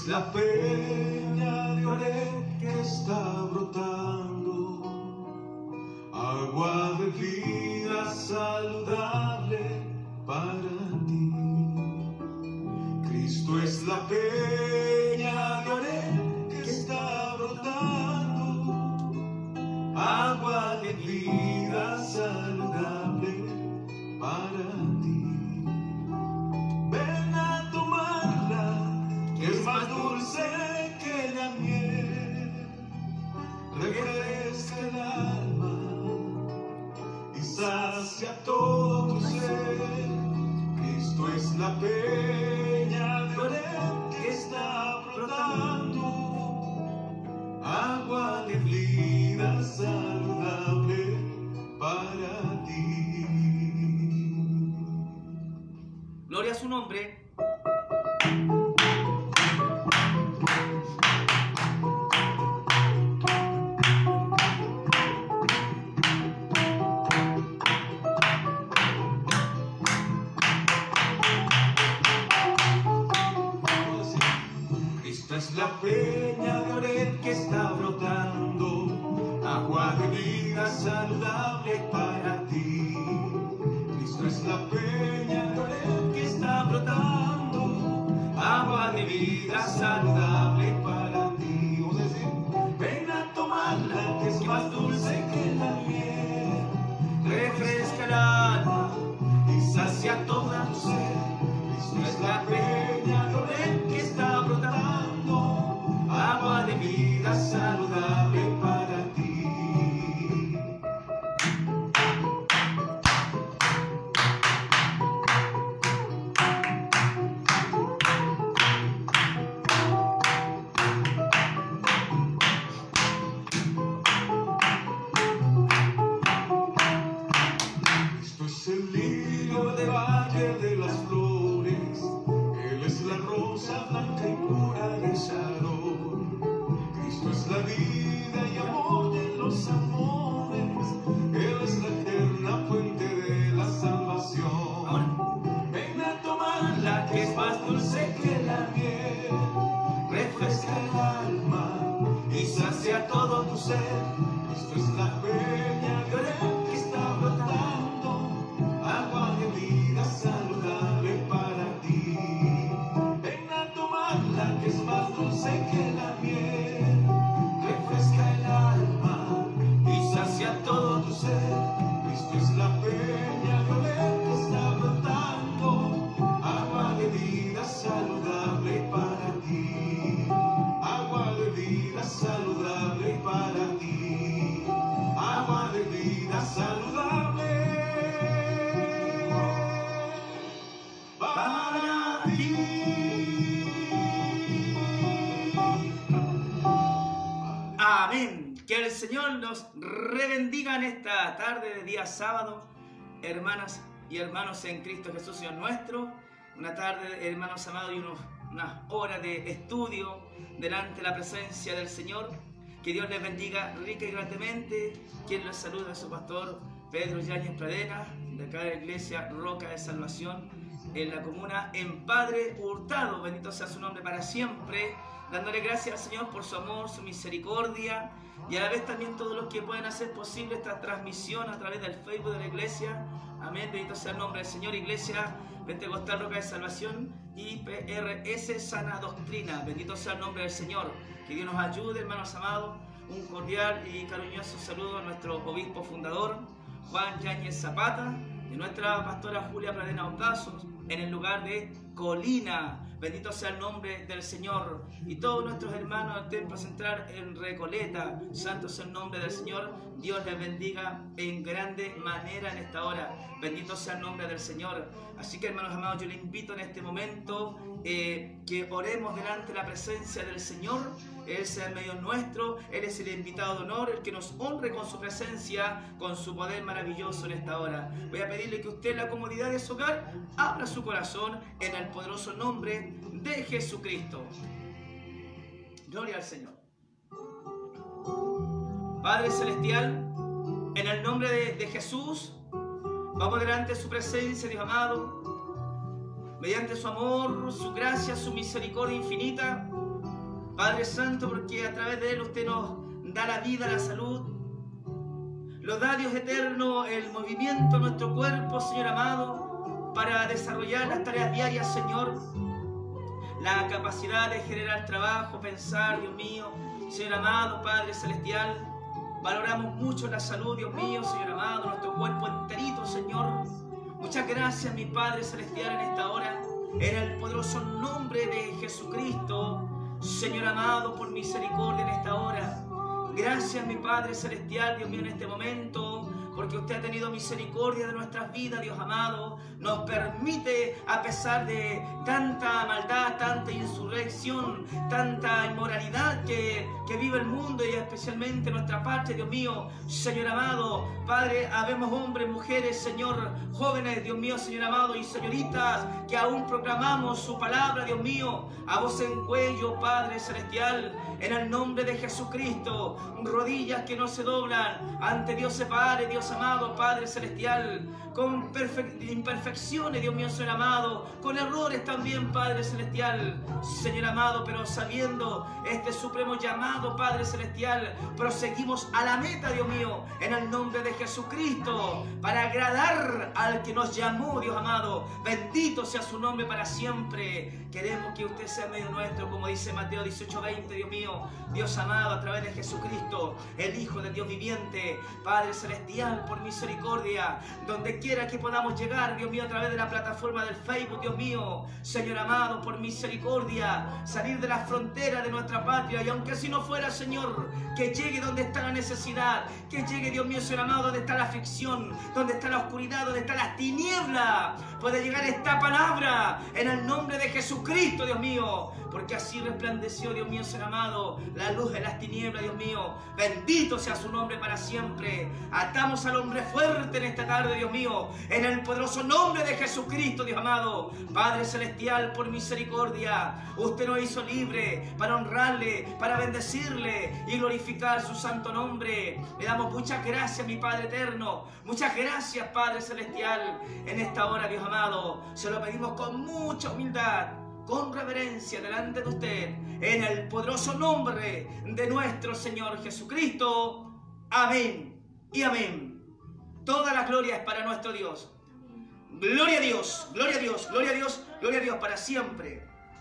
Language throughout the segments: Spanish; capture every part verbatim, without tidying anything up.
es la peña de Oreb que está brotando, agua de vida saludable para ti. Cristo es la peña de Oreb que está brotando, agua de vida saludable para ti. Ven a tomarla, que es más dulce que la miel, refresca el alma y sacia todo tu ser. Cristo es la peña de Oreb que está brotando, agua de vida saludable para ti. Gloria a su nombre. Cristo es la peña de Oreb que está brotando, agua de vida saludable para ti. Cristo es la peña de Oreb que está brotando, agua de vida saludable para ti. Vamos a decir, ven a tomarla, que es más dulce que la miel, refresca el alma y sacia toda tu sed. Cristo es la peña de Oreb que está brotando, agua de vida saludable para ti. Cristo es el lirio de valle de las flores, Él es la rosa blanca y pura de Sharon. Cristo es la vida y amor de los amores, Él es la eterna fuente de la salvación. Ven a tomarla, que es más dulce que la miel, refresca el alma y sacia todo tu ser. Cristo es la peña de Oreb que está brotando, agua de vida saludable para ti. Ven a tomarla, que es más dulce que la miel, refresca el alma y sacia todo tu ser. Cristo es la peña de Oreb que está brotando, agua de vida saludable para ti. Agua de vida saludable para ti. Agua de vida saludable para ti. Amén. Que el Señor nos rebendiga en esta tarde de día sábado, hermanas y hermanos en Cristo Jesús, Señor nuestro. Una tarde, hermanos amados, y unos, unas horas de estudio delante de la presencia del Señor. Que Dios les bendiga rica y grandemente. Quien les saluda es su pastor Pedro Yáñez Pradena, de acá de la iglesia Roca de Salvación, en la comuna en Padre Hurtado. Bendito sea su nombre para siempre, dándole gracias al Señor por su amor, su misericordia, y a la vez también todos los que pueden hacer posible esta transmisión a través del Facebook de la iglesia. Amén, bendito sea el nombre del Señor. Iglesia Pentecostal Roca de Salvación, I P R S Sana Doctrina. Bendito sea el nombre del Señor. Que Dios nos ayude, hermanos amados. Un cordial y cariñoso saludo a nuestro obispo fundador, Juan Yáñez Zapata, y nuestra pastora Julia Pradena Ocazos, en el lugar de Colina. Bendito sea el nombre del Señor. Y todos nuestros hermanos del Templo Central en Recoleta, santo sea el nombre del Señor. Dios les bendiga en grande manera en esta hora. Bendito sea el nombre del Señor. Así que, hermanos amados, yo les invito en este momento eh, que oremos delante de la presencia del Señor. Él sea en medio nuestro, Él es el invitado de honor, el que nos honre con su presencia, con su poder maravilloso en esta hora. Voy a pedirle que usted en la comodidad de su hogar abra su corazón en el poderoso nombre de Jesucristo. Gloria al Señor. Padre Celestial, en el nombre de, de Jesús, vamos delante de su presencia, Dios amado, mediante su amor, su gracia, su misericordia infinita. Padre Santo, porque a través de Él usted nos da la vida, la salud. Lo da, Dios eterno, el movimiento de nuestro cuerpo, Señor amado, para desarrollar las tareas diarias, Señor. La capacidad de generar trabajo, pensar, Dios mío, Señor amado, Padre Celestial. Valoramos mucho la salud, Dios mío, Señor amado, nuestro cuerpo enterito, Señor. Muchas gracias, mi Padre Celestial, en esta hora. En el poderoso nombre de Jesucristo, Señor amado, por misericordia en esta hora. Gracias, mi Padre Celestial, Dios mío, en este momento, porque usted ha tenido misericordia de nuestras vidas, Dios amado. Nos permite, a pesar de tanta maldad, tanta insurrección, tanta inmoralidad que, que vive el mundo y especialmente nuestra parte, Dios mío, Señor amado. Padre, habemos hombres, mujeres, Señor, jóvenes, Dios mío, Señor amado, y señoritas, que aún proclamamos su palabra, Dios mío, a voz en cuello, Padre Celestial, en el nombre de Jesucristo. Rodillas que no se doblan ante Dios se Padre, Dios amado, Padre Celestial, con imperfecciones, Dios mío, Señor amado, con errores también, Padre Celestial, Señor amado, pero sabiendo este supremo llamado, Padre Celestial, proseguimos a la meta, Dios mío, en el nombre de Jesucristo, para agradar al que nos llamó, Dios amado. Bendito sea su nombre para siempre. Queremos que usted sea medio nuestro, como dice Mateo dieciocho veinte, Dios mío, Dios amado, a través de Jesucristo, el Hijo de Dios viviente. Padre Celestial, por misericordia, donde quiera que podamos llegar, Dios mío, a través de la plataforma del Facebook, Dios mío, Señor amado, por misericordia, salir de las fronteras de nuestra patria, y aunque así no fuera, Señor, que llegue donde está la necesidad, que llegue, Dios mío, Señor amado, donde está la aflicción, donde está la oscuridad, donde está la tiniebla, puede llegar esta palabra en el nombre de Jesucristo, Dios mío, porque así resplandeció, Dios mío, Señor amado, la luz de las tinieblas, Dios mío. Bendito sea su nombre para siempre. Atamos al hombre fuerte en esta tarde, Dios mío, en el poderoso nombre de Jesucristo, Dios amado. Padre Celestial, por misericordia, usted nos hizo libre para honrarle, para bendecirle y glorificar su santo nombre. Le damos muchas gracias, mi Padre eterno. Muchas gracias, Padre Celestial, en esta hora, Dios amado. Se lo pedimos con mucha humildad, con reverencia delante de usted, en el poderoso nombre de nuestro Señor Jesucristo. Amén y amén. Toda la gloria es para nuestro Dios. Gloria a Dios, gloria a Dios, gloria a Dios, gloria a Dios para siempre.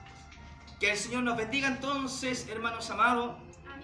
Que el Señor nos bendiga entonces, hermanos amados.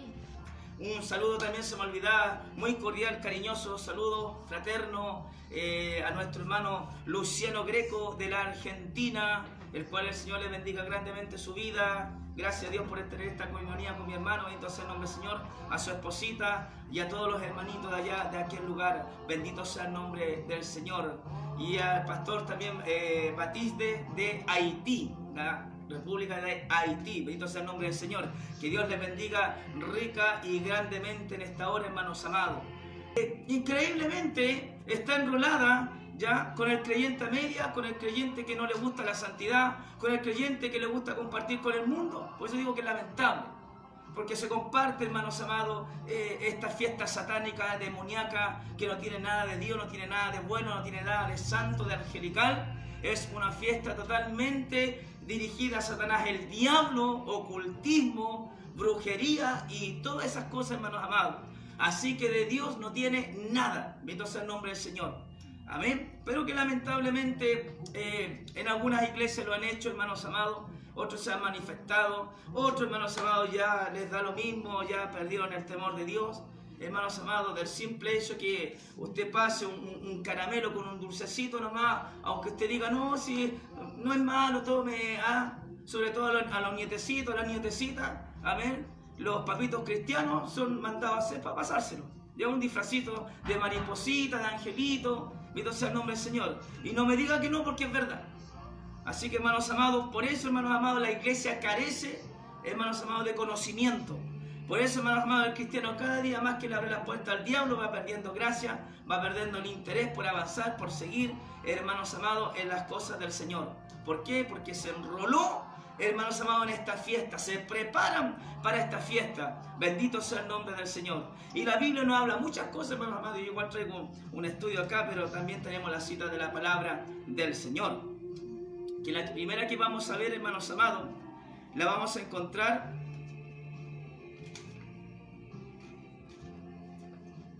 Un saludo también se me olvidaba, muy cordial, cariñoso saludo fraterno eh, a nuestro hermano Luciano Greco de la Argentina, el cual el Señor le bendiga grandemente su vida. Gracias a Dios por tener esta comunión con mi hermano, bendito sea el nombre del Señor, a su esposita y a todos los hermanitos de allá, de aquel lugar, bendito sea el nombre del Señor. Y al pastor también eh, Batiste de Haití, ¿verdad? República de Haití, bendito sea el nombre del Señor. Que Dios les bendiga rica y grandemente en esta hora, hermanos amados. Eh, increíblemente está enrolada ya con el creyente a media, con el creyente que no le gusta la santidad, con el creyente que le gusta compartir con el mundo. Por eso digo que es lamentable, porque se comparte, hermanos amados, eh, esta fiesta satánica, demoníaca, que no tiene nada de Dios, no tiene nada de bueno, no tiene nada de santo, de angelical. Es una fiesta totalmente dirigida a Satanás, el diablo, ocultismo, brujería y todas esas cosas, hermanos amados. Así que de Dios no tiene nada. Bendito sea el nombre del Señor. Amén. Pero que lamentablemente eh, en algunas iglesias lo han hecho, hermanos amados. Otros se han manifestado. Otros, hermanos amados, ya les da lo mismo. Ya perdieron el temor de Dios. Hermanos amados, del simple hecho que usted pase un, un, un caramelo con un dulcecito nomás, aunque usted diga, no, si no es malo, tome, ah, sobre todo a los, a los nietecitos, a las nietecitas, amén. Los papitos cristianos son mandados a hacer para pasárselo. Lleva un disfrazito de mariposita, de angelito, bendito sea el nombre del Señor. Y no me diga que no, porque es verdad. Así que, hermanos amados, por eso, hermanos amados, la iglesia carece, hermanos amados, de conocimiento. Por eso, hermanos amados, el cristiano cada día más que le abre la puerta al diablo va perdiendo gracia, va perdiendo el interés por avanzar, por seguir, hermanos amados, en las cosas del Señor. ¿Por qué? Porque se enroló, hermanos amados, en esta fiesta, se preparan para esta fiesta. Bendito sea el nombre del Señor. Y la Biblia nos habla muchas cosas, hermanos amados. Yo igual traigo un estudio acá, pero también tenemos la cita de la palabra del Señor. Que la primera que vamos a ver, hermanos amados, la vamos a encontrar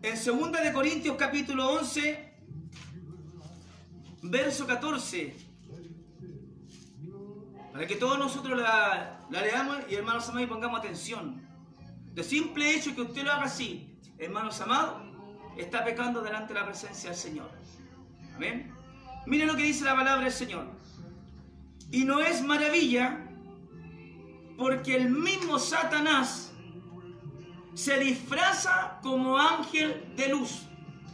En segunda de Corintios capítulo once, verso catorce. Para que todos nosotros la, la leamos y hermanos amados y pongamos atención. De simple hecho que usted lo haga así, hermanos amados, está pecando delante de la presencia del Señor. Amén. Miren lo que dice la palabra del Señor. Y no es maravilla, porque el mismo Satanás se disfraza como ángel de luz.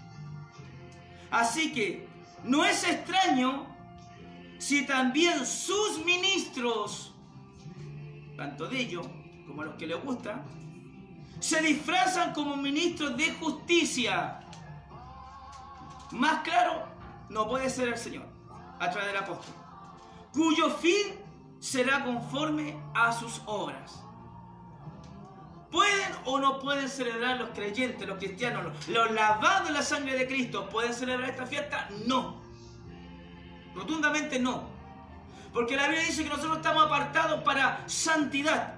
Así que no es extraño si también sus ministros, tanto de ellos como a los que les gusta, se disfrazan como ministros de justicia. Más claro no puede ser el Señor a través del apóstol, cuyo fin será conforme a sus obras. ¿Pueden o no pueden celebrar los creyentes, los cristianos, los, los lavados en la sangre de Cristo? ¿Pueden celebrar esta fiesta? No. Rotundamente no. Porque la Biblia dice que nosotros estamos apartados para santidad.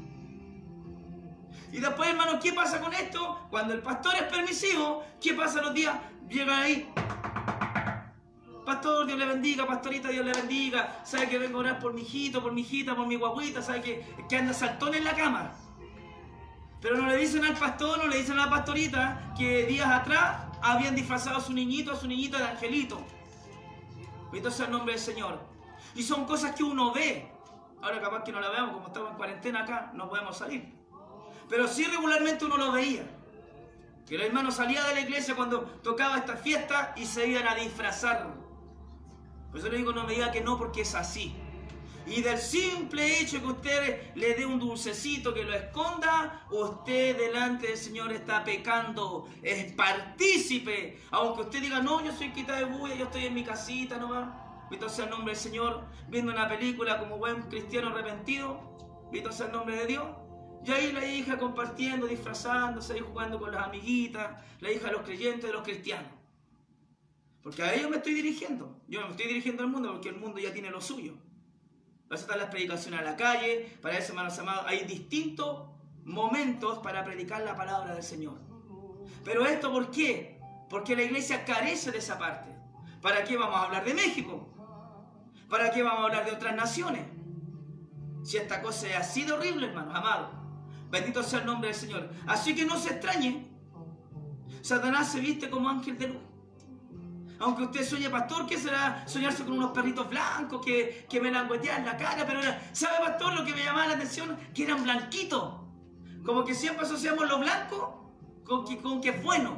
Y después, hermano, ¿qué pasa con esto? Cuando el pastor es permisivo, ¿qué pasa los días? Llegan ahí. Pastor, Dios le bendiga, pastorita, Dios le bendiga. ¿Sabe que vengo a orar por mi hijito, por mi hijita, por mi guaguita? ¿Sabe que, que anda saltón en la cama? Pero no le dicen al pastor, no le dicen a la pastorita que días atrás habían disfrazado a su niñito, a su niñita de angelito. Bendito sea el nombre del Señor. Y son cosas que uno ve. Ahora capaz que no la veamos, como estamos en cuarentena acá, no podemos salir. Pero sí regularmente uno lo veía. Que el hermano salía de la iglesia cuando tocaba esta fiesta y se iban a disfrazar. Por eso le digo, no me diga que no, porque es así. Y del simple hecho que usted le dé un dulcecito que lo esconda, usted delante del Señor está pecando, es partícipe. Aunque usted diga, no, yo soy quita de bulla, yo estoy en mi casita nomás. Bendito sea el nombre del Señor, viendo una película como buen cristiano arrepentido. Bendito sea el nombre de Dios. Y ahí la hija compartiendo, disfrazándose, ahí jugando con las amiguitas, la hija de los creyentes, de los cristianos. Porque a ellos me estoy dirigiendo. Yo no me estoy dirigiendo al mundo porque el mundo ya tiene lo suyo. Para eso están las predicaciones a la calle, para eso, hermanos amados, hay distintos momentos para predicar la palabra del Señor. Pero esto, ¿por qué? Porque la iglesia carece de esa parte. ¿Para qué vamos a hablar de México? ¿Para qué vamos a hablar de otras naciones? Si esta cosa es así de horrible, hermanos amados. Bendito sea el nombre del Señor. Así que no se extrañe. Satanás se viste como ángel de luz. Aunque usted sueñe, pastor, ¿qué será soñarse con unos perritos blancos que, que me languetean la cara? Pero, ¿sabe, pastor, lo que me llamaba la atención? Que eran blanquitos. Como que siempre asociamos lo blanco con que, con que es bueno.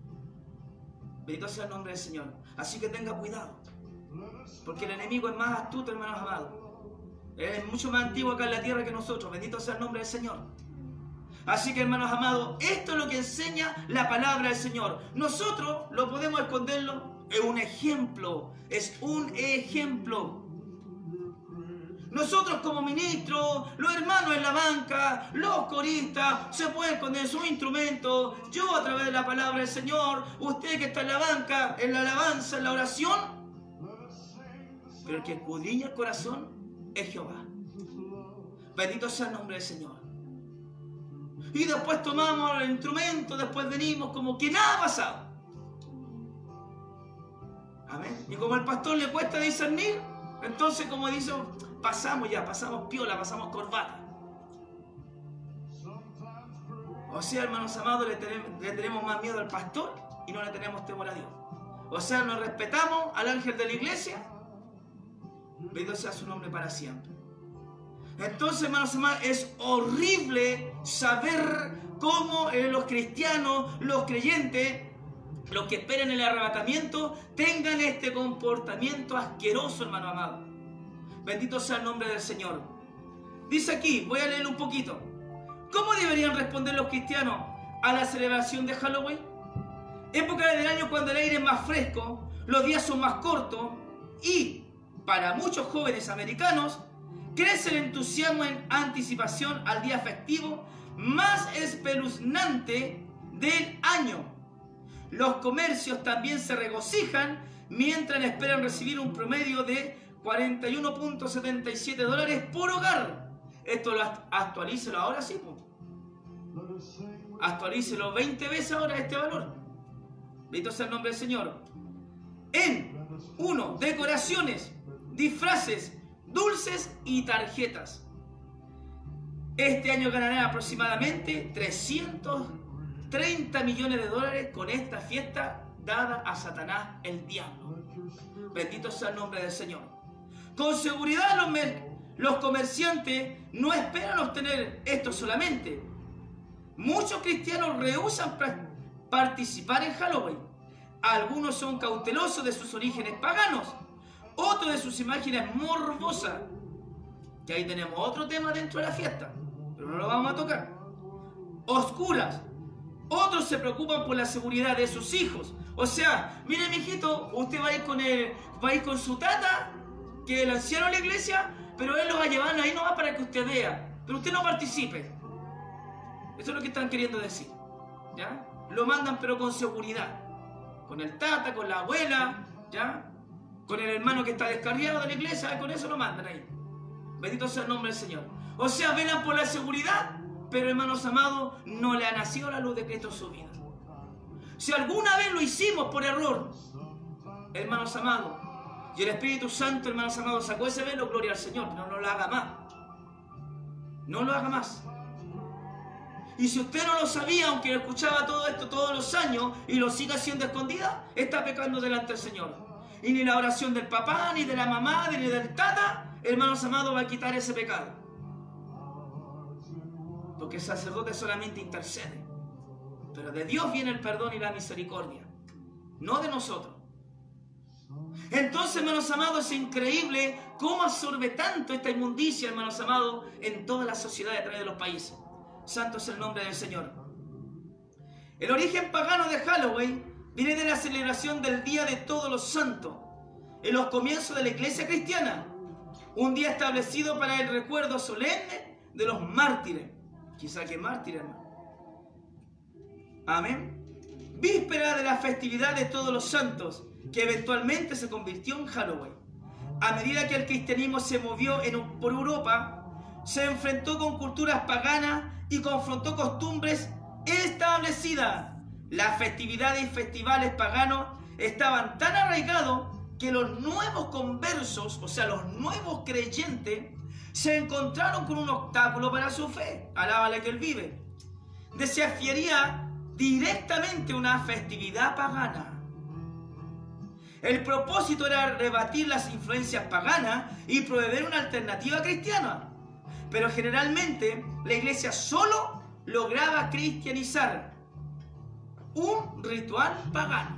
Bendito sea el nombre del Señor. Así que tenga cuidado. Porque el enemigo es más astuto, hermanos amados. Él es mucho más antiguo acá en la tierra que nosotros. Bendito sea el nombre del Señor. Así que, hermanos amados, esto es lo que enseña la palabra del Señor. Nosotros lo podemos esconderlo. Es un ejemplo, es un ejemplo. Nosotros como ministros, los hermanos en la banca, los coristas, se pueden esconder sus instrumentos. Yo a través de la palabra del Señor, usted que está en la banca, en la alabanza, en la oración. Pero el que escudriña el corazón es Jehová. Bendito sea el nombre del Señor. Y después tomamos el instrumento, después venimos como que nada ha pasado. Amén. Y como al pastor le cuesta discernir, entonces, como dice, pasamos ya, pasamos piola, pasamos corbata. O sea, hermanos amados, le tenemos, le tenemos más miedo al pastor y no le tenemos temor a Dios. O sea, nos respetamos al ángel de la iglesia. Bendito sea su nombre para siempre. Entonces, hermanos amados, es horrible saber cómo eh, los cristianos, los creyentes, los que esperan el arrebatamiento, tengan este comportamiento asqueroso, hermano amado. Bendito sea el nombre del Señor. Dice aquí, voy a leer un poquito. ¿Cómo deberían responder los cristianos a la celebración de Halloween? Época del año cuando el aire es más fresco, los días son más cortos y, para muchos jóvenes americanos, crece el entusiasmo en anticipación al día festivo más espeluznante del año. Los comercios también se regocijan mientras esperan recibir un promedio de cuarenta y uno punto setenta y siete dólares por hogar. Esto lo actualícelo ahora, sí. Actualícelo veinte veces ahora este valor. bendito sea el nombre del Señor, en, uno, decoraciones, disfraces, dulces y tarjetas. Este año ganarán aproximadamente trescientos treinta millones de dólares con esta fiesta dada a Satanás, el diablo. Bendito sea el nombre del Señor. Con seguridad los, los comerciantes no esperan obtener esto solamente. Muchos cristianos rehúsan participar en Halloween. Algunos son cautelosos de sus orígenes paganos, otros de sus imágenes morbosas, que ahí tenemos otro tema dentro de la fiesta, pero no lo vamos a tocar. Oscuras. Otros se preocupan por la seguridad de sus hijos. O sea, mire, mijito, usted va a ir con el, va a ir con su tata, que es el anciano de la iglesia, pero él lo va a llevar ahí nomás para que usted vea, pero usted no participe. Eso es lo que están queriendo decir, ¿ya? Lo mandan pero con seguridad, con el tata, con la abuela, ¿ya? Con el hermano que está descarriado de la iglesia, con eso lo mandan ahí. Bendito sea el nombre del Señor. O sea, velan por la seguridad, pero hermanos amados, no le ha nacido la luz de Cristo en su vida. Si alguna vez lo hicimos por error, hermanos amados, y el Espíritu Santo, hermanos amados, sacó ese velo, gloria al Señor, pero no lo haga más. No lo haga más. Y si usted no lo sabía, aunque escuchaba todo esto todos los años y lo sigue haciendo escondida, está pecando delante del Señor. Y ni la oración del papá, ni de la mamá, ni del tata, hermanos amados, va a quitar ese pecado. Porque el sacerdote solamente intercede. Pero de Dios viene el perdón y la misericordia, no de nosotros. Entonces, hermanos amados, es increíble cómo absorbe tanto esta inmundicia, hermanos amados, en toda la sociedad a través de los países. Santo es el nombre del Señor. El origen pagano de Halloween viene de la celebración del Día de Todos los Santos, en los comienzos de la iglesia cristiana, un día establecido para el recuerdo solemne de los mártires. Quizá que mártires, hermano. Amén. Víspera de la festividad de Todos los Santos, que eventualmente se convirtió en Halloween. A medida que el cristianismo se movió en, por Europa, se enfrentó con culturas paganas y confrontó costumbres establecidas. Las festividades y festivales paganos estaban tan arraigados que los nuevos conversos, o sea, los nuevos creyentes, se encontraron con un obstáculo para su fe. Alábale que él vive. Desafiaría directamente una festividad pagana. El propósito era rebatir las influencias paganas y proveer una alternativa cristiana. Pero generalmente la iglesia solo lograba cristianizar un ritual pagano.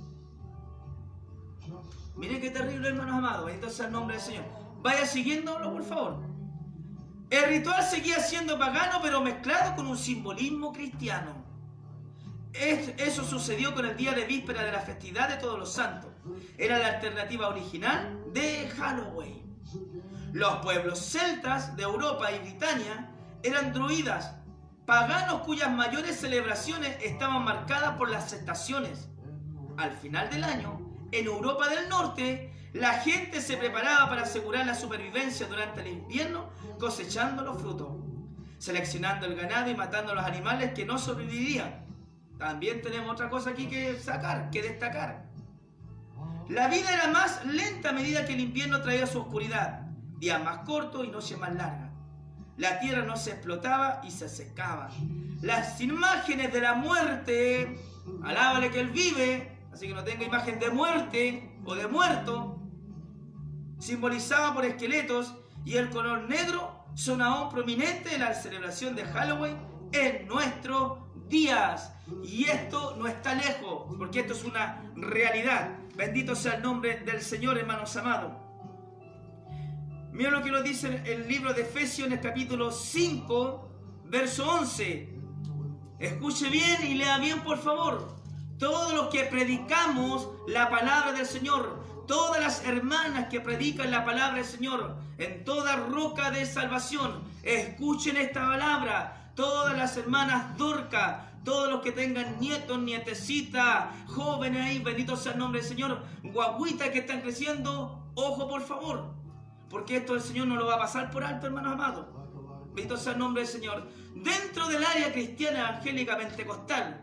Miren qué terrible, hermanos amados. Bendito sea el nombre del Señor. Vaya siguiéndolo, por favor. El ritual seguía siendo pagano, pero mezclado con un simbolismo cristiano. Eso sucedió con el día de víspera de la festividad de Todos los Santos. Era la alternativa original de Halloween. Los pueblos celtas de Europa y Britania eran druidas, paganos cuyas mayores celebraciones estaban marcadas por las estaciones. Al final del año, en Europa del Norte, la gente se preparaba para asegurar la supervivencia durante el invierno, cosechando los frutos, seleccionando el ganado y matando a los animales que no sobrevivirían. También tenemos otra cosa aquí que sacar, que destacar. La vida era más lenta a medida que el invierno traía su oscuridad, días más cortos y noches más largas. La tierra no se explotaba y se secaba. Las imágenes de la muerte, alábale que él vive, así que no tenga imagen de muerte o de muerto, simbolizada por esqueletos, y el color negro son aún prominentes en la celebración de Halloween en nuestros días. Y esto no está lejos, porque esto es una realidad. Bendito sea el nombre del Señor, hermanos amados. Mira lo que nos dice el libro de Efesios en el capítulo cinco, verso once. Escuche bien y lea bien, por favor. Todos los que predicamos la palabra del Señor, todas las hermanas que predican la palabra del Señor en toda roca de salvación, escuchen esta palabra. Todas las hermanas Dorca, todos los que tengan nietos, nietecitas, jóvenes ahí, bendito sea el nombre del Señor, guaguitas que están creciendo, ojo por favor, porque esto el Señor no lo va a pasar por alto, hermanos amados. Bendito sea el nombre del Señor. Dentro del área cristiana evangélica pentecostal,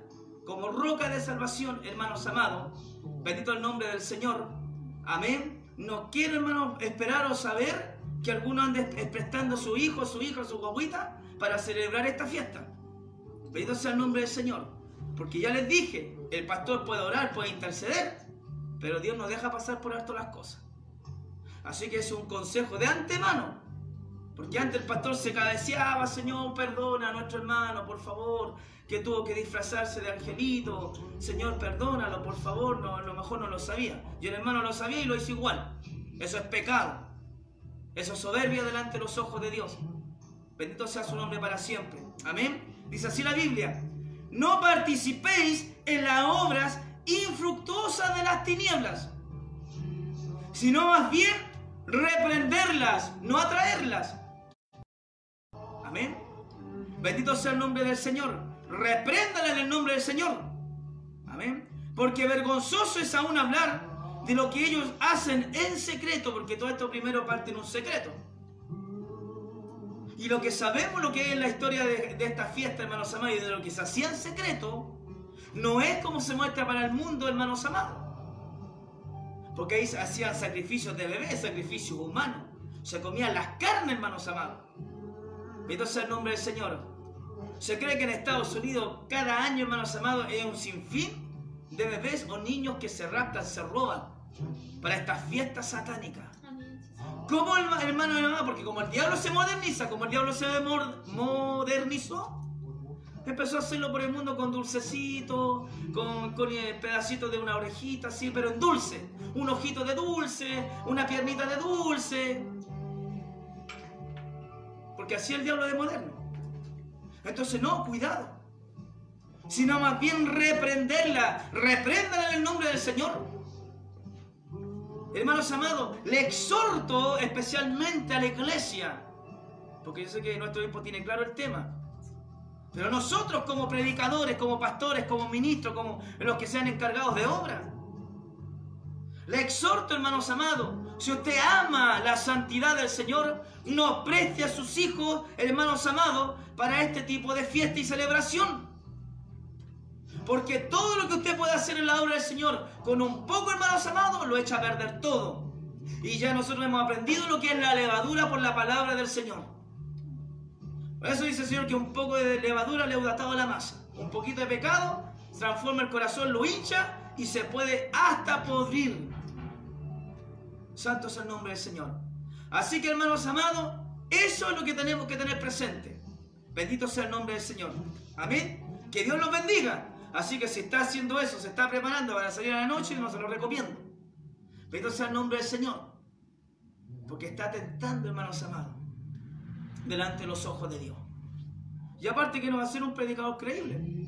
como roca de salvación, hermanos amados. Bendito el nombre del Señor. Amén. No quiero, hermanos, esperar o saber que alguno ande prestando a su hijo, su hija, su guaguita para celebrar esta fiesta. Bendito sea el nombre del Señor. Porque ya les dije, el pastor puede orar, puede interceder, pero Dios nos deja pasar por alto las cosas. Así que es un consejo de antemano. Porque antes el pastor se cabeceaba: Señor, perdona a nuestro hermano, por favor, que tuvo que disfrazarse de angelito. Señor, perdónalo, por favor. No, a lo mejor no lo sabía. Y el hermano lo sabía y lo hizo igual. Eso es pecado. Eso es soberbia delante de los ojos de Dios. Bendito sea su nombre para siempre. Amén. Dice así la Biblia: no participéis en las obras infructuosas de las tinieblas, sino más bien reprenderlas, no atraerlas. Amén. Bendito sea el nombre del Señor. Repréndala en el nombre del Señor. Amén. Porque vergonzoso es aún hablar de lo que ellos hacen en secreto, porque todo esto primero parte en un secreto. Y lo que sabemos, lo que es la historia de, de esta fiesta, hermanos amados, y de lo que se hacía en secreto, no es como se muestra para el mundo, hermanos amados. Porque ahí hacían sacrificios de bebés, sacrificios humanos. Se comían las carnes, hermanos amados. Bendito sea el nombre del Señor. Se cree que en Estados Unidos cada año, hermanos amados, es un sinfín de bebés o niños que se raptan, se roban para estas fiestas satánicas. ¿Cómo, hermano y hermana? Porque como el diablo se moderniza, como el diablo se modernizó, empezó a hacerlo por el mundo con dulcecitos, con, con pedacitos de una orejita, así, pero en dulce. Un ojito de dulce, una piernita de dulce. Porque así el diablo de moderno. Entonces, no, cuidado. Sino más bien reprenderla. Repréndala en el nombre del Señor. Hermanos amados, le exhorto especialmente a la iglesia, porque yo sé que nuestro tiempo tiene claro el tema, pero nosotros como predicadores, como pastores, como ministros, como los que sean encargados de obra, le exhorto, hermanos amados, si usted ama la santidad del Señor, no preste a sus hijos, hermanos amados, para este tipo de fiesta y celebración. Porque todo lo que usted puede hacer en la obra del Señor con un poco, hermanos amados, lo echa a perder todo. Y ya nosotros hemos aprendido lo que es la levadura por la palabra del Señor. Por eso dice el Señor que un poco de levadura leuda toda la masa. Un poquito de pecado transforma el corazón, lo hincha y se puede hasta podrir. Santo es el nombre del Señor. Así que, hermanos amados, eso es lo que tenemos que tener presente. Bendito sea el nombre del Señor. Amén. Que Dios los bendiga. Así que si está haciendo eso, se está preparando para salir a la noche, no se lo recomiendo. Bendito sea el nombre del Señor. Porque está tentando, hermanos amados, delante de los ojos de Dios. Y aparte que no va a ser un predicador creíble.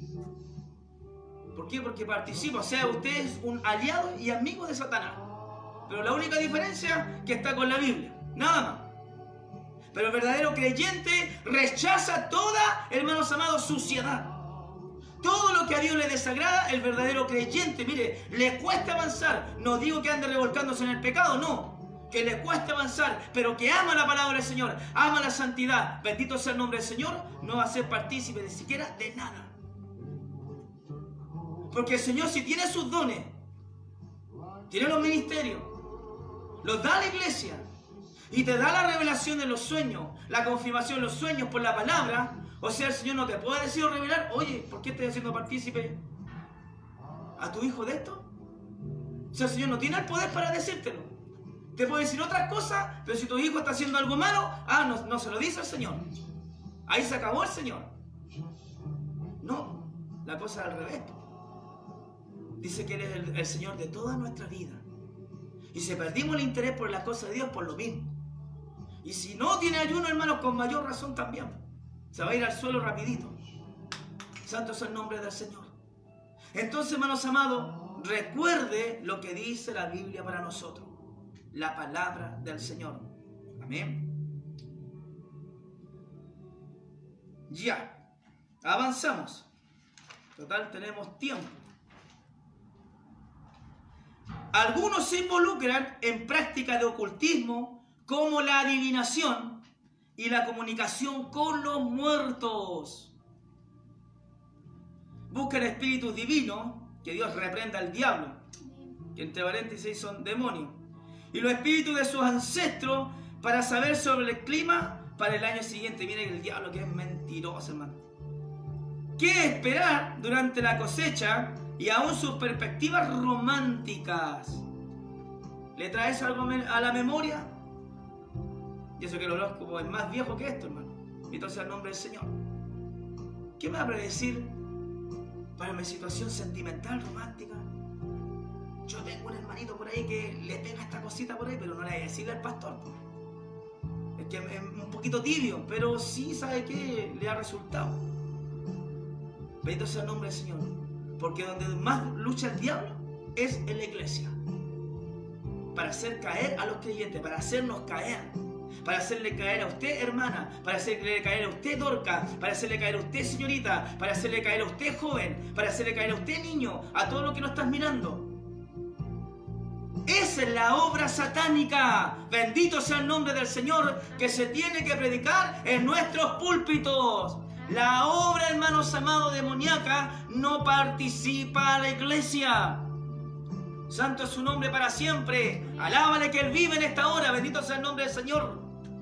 ¿Por qué? Porque participa. O sea, usted es un aliado y amigo de Satanás. Pero la única diferencia es que está con la Biblia. Nada más. Pero el verdadero creyente rechaza toda, hermanos amados, suciedad. Todo lo que a Dios le desagrada, el verdadero creyente, mire, le cuesta avanzar. No digo que ande revolcándose en el pecado, no. Que le cuesta avanzar, pero que ama la palabra del Señor, ama la santidad. Bendito sea el nombre del Señor, no va a ser partícipe ni siquiera de nada. Porque el Señor, si tiene sus dones, tiene los ministerios, los da a la iglesia y te da la revelación de los sueños, la confirmación de los sueños por la palabra. O sea, el Señor no te puede decir o revelar: oye, ¿por qué estás haciendo partícipe a tu hijo de esto? O sea, el Señor no tiene el poder para decírtelo. Te puede decir otras cosas, pero si tu hijo está haciendo algo malo, ah, no, no se lo dice el Señor. Ahí se acabó el Señor. No, la cosa es al revés. Dice que Él es el, el Señor de toda nuestra vida. Y si perdimos el interés por las cosas de Dios, por lo mismo. Y si no tiene ayuno, hermanos, con mayor razón también. Se va a ir al suelo rapidito. Santo es el nombre del Señor. Entonces, hermanos amados, recuerde lo que dice la Biblia para nosotros. La palabra del Señor. Amén. Ya. Avanzamos. Total, tenemos tiempo. Algunos se involucran en prácticas de ocultismo como la adivinación y la comunicación con los muertos. buscan espíritus divinos, que Dios reprenda al diablo, que entre paréntesis son demonios, y los espíritus de sus ancestros para saber sobre el clima para el año siguiente. Miren el diablo que es mentiroso, hermano. ¿Qué esperar durante la cosecha y aún sus perspectivas románticas? ¿Le traes algo a la memoria? Y eso que el horóscopo es más viejo que esto, hermano. Bendito sea el nombre del Señor. ¿Qué me va a predecir para mi situación sentimental, romántica? Yo tengo un hermanito por ahí que le pega esta cosita por ahí, pero no le voy a decirle al pastor. Es que es un poquito tibio, pero sí sabe que le ha resultado. Bendito sea el nombre del Señor. Porque donde más lucha el diablo es en la iglesia. Para hacer caer a los creyentes, para hacernos caer. Para hacerle caer a usted, hermana, para hacerle caer a usted, Dorca, para hacerle caer a usted, señorita, para hacerle caer a usted, joven, para hacerle caer a usted, niño, a todo lo que no estás mirando. Esa es la obra satánica. Bendito sea el nombre del Señor, que se tiene que predicar en nuestros púlpitos. La obra, hermanos amados, demoníaca no participa a la iglesia. Santo es su nombre para siempre. Alábale que Él vive en esta hora. Bendito sea el nombre del Señor.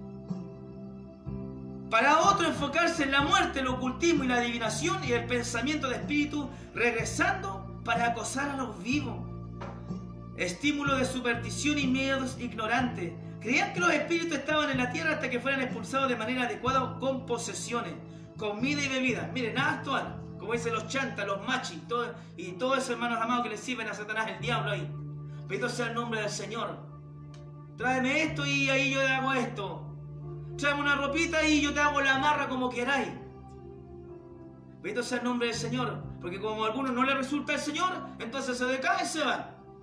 Para otro, enfocarse en la muerte, el ocultismo y la adivinación y el pensamiento de espíritu, regresando para acosar a los vivos. Estímulo de superstición y miedos ignorantes. Creían que los espíritus estaban en la tierra hasta que fueran expulsados de manera adecuada con posesiones, comida y bebida. Miren, nada actual. Como dicen los chantas, los machis, todo, y todos esos hermanos amados que le sirven a Satanás, el diablo ahí. Bendito sea el nombre del Señor. Tráeme esto y ahí yo te hago esto. Tráeme una ropita y yo te hago la amarra como queráis. Bendito sea el nombre del Señor. Porque como a algunos no les resulta el Señor, entonces se decae y se van.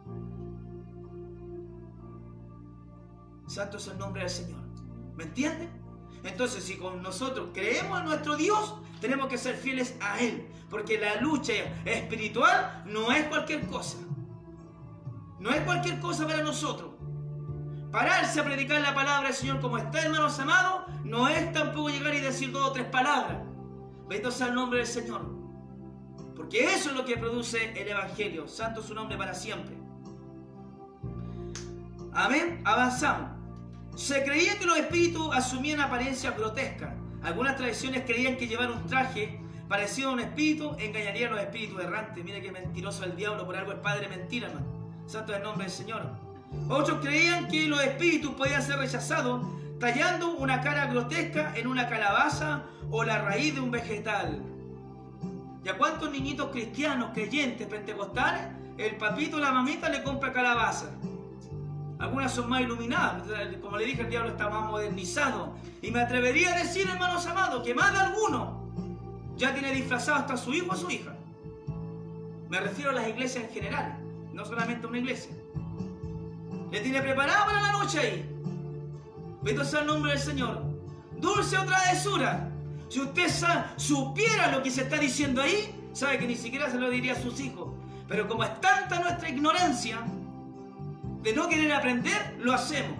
Santo es el nombre del Señor. ¿Me entienden? Entonces, si con nosotros creemos en nuestro Dios, tenemos que ser fieles a Él. Porque la lucha espiritual no es cualquier cosa. No es cualquier cosa para nosotros. Pararse a predicar la palabra del Señor como está, hermanos amados, no es tampoco llegar y decir dos o tres palabras. Bendito sea el nombre del Señor. Porque eso es lo que produce el Evangelio. Santo es su nombre para siempre. Amén. Avanzamos. Se creía que los espíritus asumían apariencias grotescas. Algunas tradiciones creían que llevar un traje parecido a un espíritu engañaría a los espíritus errantes. Mira que mentiroso el diablo, por algo es padre mentira, hermano. Santo es el nombre del Señor. Otros creían que los espíritus podían ser rechazados tallando una cara grotesca en una calabaza o la raíz de un vegetal. ¿Y a cuántos niñitos cristianos, creyentes, pentecostales, el papito o la mamita le compra calabaza? Algunas son más iluminadas, como le dije, el diablo está más modernizado. Y me atrevería a decir, hermanos amados, que más de alguno ya tiene disfrazado hasta a su hijo o a su hija. Me refiero a las iglesias en general, no solamente a una iglesia. Le tiene preparado para la noche ahí. Bendito sea el nombre del Señor. Dulce o travesura. Si usted supiera lo que se está diciendo ahí, sabe que ni siquiera se lo diría a sus hijos. Pero como es tanta nuestra ignorancia de no querer aprender, lo hacemos.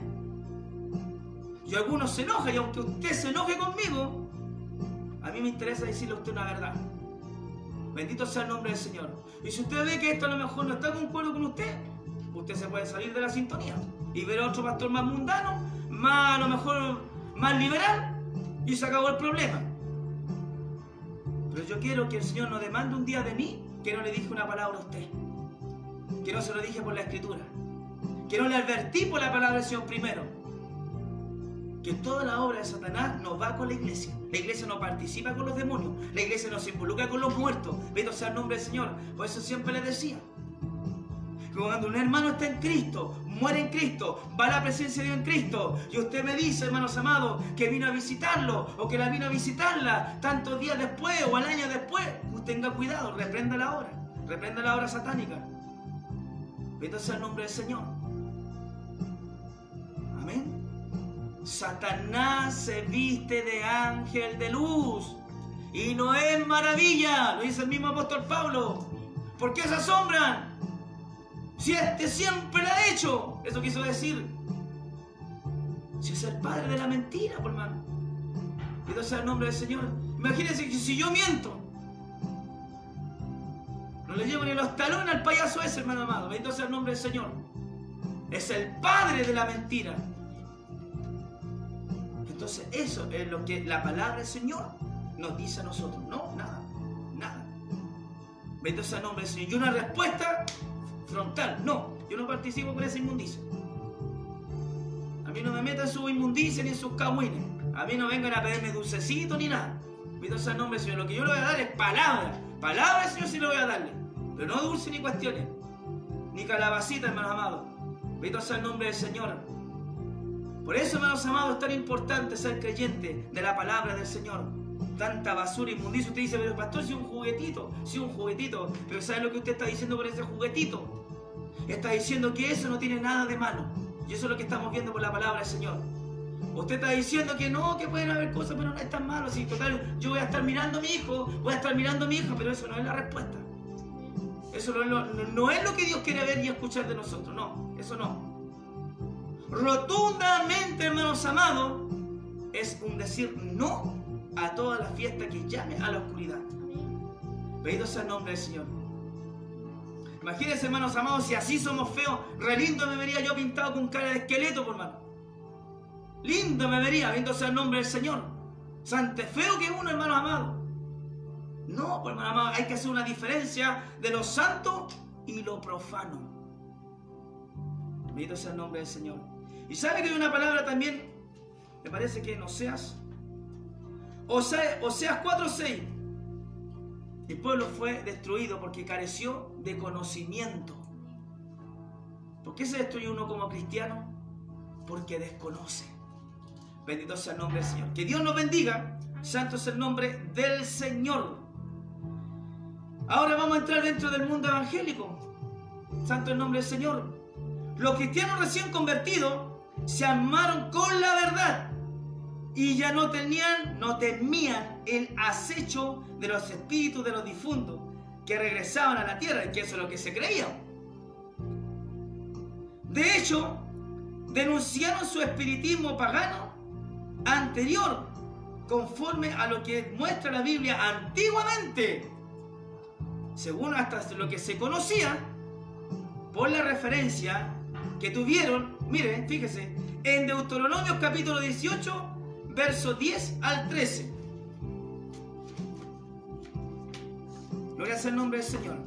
Y algunos se enojan, y aunque usted se enoje conmigo, a mí me interesa decirle a usted una verdad. Bendito sea el nombre del Señor. Y si usted ve que esto a lo mejor no está de acuerdo con usted, usted se puede salir de la sintonía y ver a otro pastor más mundano, más a lo mejor más liberal, y se acabó el problema. Pero yo quiero que el Señor no demande un día de mí que no le dije una palabra a usted, que no se lo dije por la Escritura, que no le advertí por la palabra del Señor primero, que toda la obra de Satanás no va con la iglesia. La iglesia no participa con los demonios, la iglesia no se involucra con los muertos. Bendito sea el nombre del Señor. Por eso siempre les decía, cuando un hermano está en Cristo, muere en Cristo, va a la presencia de Dios en Cristo, y usted me dice, hermanos amados, que vino a visitarlo, o que la vino a visitarla tantos días después, o al año después, usted tenga cuidado, reprenda la obra, reprenda la obra satánica. Bendito sea el nombre del Señor. Amén. Satanás se viste de ángel de luz, y no es maravilla, lo dice el mismo apóstol Pablo. ¿Por qué se asombran? Si este siempre lo ha hecho. Eso quiso decir. Si es el padre de la mentira, por hermano. Bendito sea el nombre del Señor. Imagínense que si yo miento, No le llevo ni los talones al payaso ese, hermano amado. Bendito sea el nombre del Señor. Es el padre de la mentira. Entonces eso es lo que la palabra del Señor nos dice a nosotros. No, nada, nada. Bendito sea el nombre del Señor. Y una respuesta frontal. No, yo no participo con esa inmundicia. A mí no me metan su inmundicia ni en sus cagüines. A mí no vengan a pedirme dulcecito ni nada. Bendito sea el nombre del Señor. Lo que yo le voy a dar es palabra. Palabra del Señor sí le voy a darle. Pero no dulce ni cuestiones. Ni calabacita, hermanos amados. Bendito sea el nombre del Señor. Por eso, hermanos amados, es tan importante ser creyente de la palabra del Señor. Tanta basura, inmundicia. Usted dice, pero pastor, si un juguetito, si un juguetito. Pero ¿sabe lo que usted está diciendo por ese juguetito? Está diciendo que eso no tiene nada de malo. Y eso es lo que estamos viendo por la palabra del Señor. Usted está diciendo que no, que pueden haber cosas, pero no es tan malo. Si total, yo voy a estar mirando a mi hijo, voy a estar mirando a mi hija, pero eso no es la respuesta. Eso no es lo, no, no es lo que Dios quiere ver y escuchar de nosotros. No, eso no. Rotundamente, hermanos amados, es un decir no a toda la fiesta que llame a la oscuridad. Bendito sea el nombre del Señor. Imagínense, hermanos amados, si así somos feos, re lindo me vería yo pintado con cara de esqueleto, por hermano. Lindo me vería, bendito sea el nombre del Señor. Sante feo que uno, hermanos amados. No, pues, hermanos amados, hay que hacer una diferencia de lo santo y lo profano. Bendito sea el nombre del Señor. Y sabe que hay una palabra también, me parece que en Oseas, Oseas, Oseas cuatro seis. El pueblo fue destruido porque careció de conocimiento. ¿Por qué se destruye uno como cristiano? Porque desconoce. Bendito sea el nombre del Señor. Que Dios nos bendiga. Santo es el nombre del Señor. Ahora vamos a entrar dentro del mundo evangélico. Santo es el nombre del Señor. Los cristianos recién convertidos se armaron con la verdad y ya no tenían, no temían el acecho de los espíritus de los difuntos que regresaban a la tierra, que eso es lo que se creía. De hecho, denunciaron su espiritismo pagano anterior, conforme a lo que muestra la Biblia antiguamente, según hasta lo que se conocía, por la referencia que tuvieron, miren, fíjese, en Deuteronomio capítulo dieciocho, versos diez al trece. Gloria sea el nombre del Señor.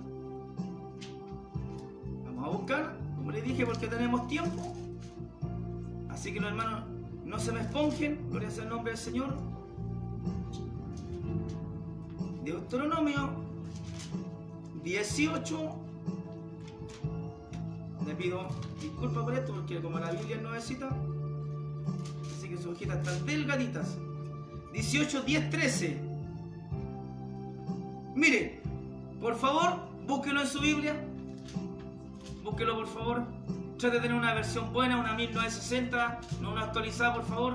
Vamos a buscar, como les dije, porque tenemos tiempo. Así que los hermanos no se me esponjen. Gloria sea el nombre del Señor. Deuteronomio dieciocho. Le pido disculpas por esto, porque como la Biblia es nuevecita, así que sus hojitas están delgaditas. dieciocho, diez, trece. Mire, por favor, búsquelo en su Biblia. Búsquelo, por favor. Trate de tener una versión buena, una mil novecientos sesenta, no una actualizada, por favor.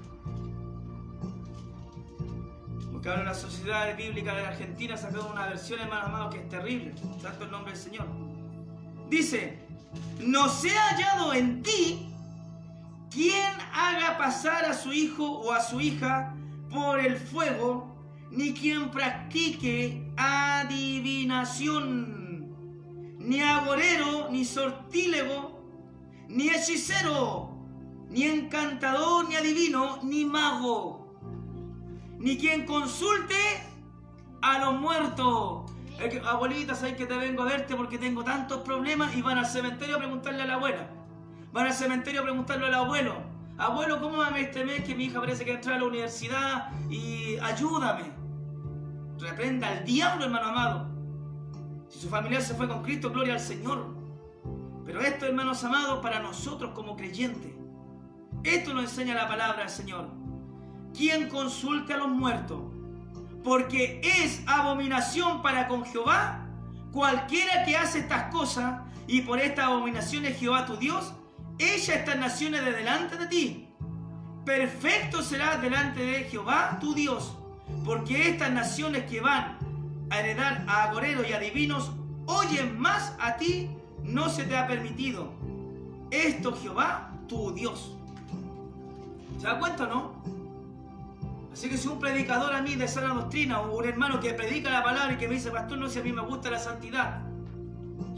Porque ahora la Sociedad Bíblica de la Argentina sacó una versión, hermanos amados, que es terrible. Santo el nombre del Señor. Dice: no se ha hallado en ti quien haga pasar a su hijo o a su hija por el fuego, ni quien practique adivinación, ni agorero, ni sortílego, ni hechicero, ni encantador, ni adivino, ni mago, ni quien consulte a los muertos. Es que, abuelita, sabes que te vengo a verte porque tengo tantos problemas, y van al cementerio a preguntarle a la abuela. Van al cementerio a preguntarle al abuelo: abuelo, ¿cómo va este mes que mi hija parece que entra a la universidad? Y ayúdame. Reprenda al diablo, hermano amado. Si su familiar se fue con Cristo, gloria al Señor. Pero esto, hermanos amados, para nosotros como creyentes, esto nos enseña la palabra del Señor. Quien consulte a los muertos, porque es abominación para con Jehová cualquiera que hace estas cosas, y por estas abominaciones Jehová tu Dios echa estas naciones de delante de ti. Perfecto será delante de Jehová tu Dios, porque estas naciones que van a heredar a agoreros y adivinos oyen más a ti, no se te ha permitido esto Jehová tu Dios. ¿Se da cuenta o no? Así que si un predicador a mí de sana doctrina, o un hermano que predica la palabra y que me dice: pastor, no sé, a mí me gusta la santidad,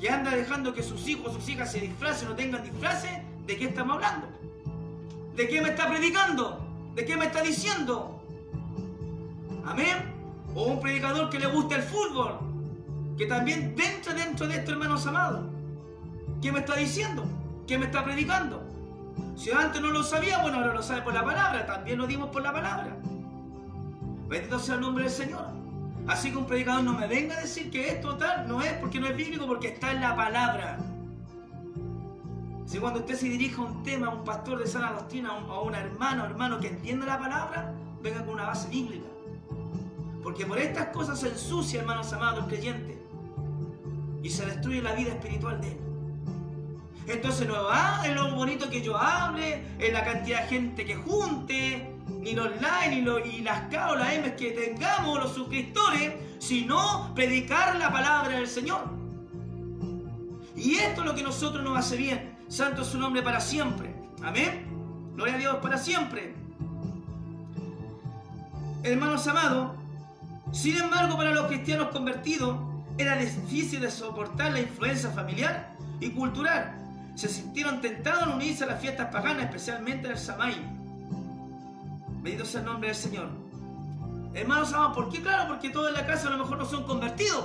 que anda dejando que sus hijos o sus hijas se disfracen o tengan disfraces, ¿de qué estamos hablando? ¿De qué me está predicando? ¿De qué me está diciendo? Amén. O un predicador que le gusta el fútbol, que también entra dentro de esto, hermanos amados. ¿Qué me está diciendo? ¿Qué me está predicando? Si antes no lo sabía, bueno, ahora lo sabe por la palabra. También lo dimos por la palabra. Bendito sea el nombre del Señor. Así que un predicador no me venga a decir que esto tal no es porque no es bíblico, porque está en la palabra. Si cuando usted se dirija a un tema, a un pastor de sana doctrina o a un hermano, hermano que entienda la palabra, venga con una base bíblica. Porque por estas cosas se ensucia, hermanos amados, el creyente, y se destruye la vida espiritual de él. Entonces no va en lo bonito que yo hable, en la cantidad de gente que junte, ni los likes, ni los, y las K o las M que tengamos, los suscriptores, sino predicar la palabra del Señor. Y esto es lo que nosotros nos hace bien. Santo es su nombre para siempre. Amén. Gloria a Dios para siempre. Hermanos amados, sin embargo, para los cristianos convertidos era difícil de soportar la influencia familiar y cultural. Se sintieron tentados a unirse a las fiestas paganas, especialmente el Samhain. Bendito sea el nombre del Señor. Hermanos amados, ¿por qué? Claro, porque todos en la casa a lo mejor no son convertidos.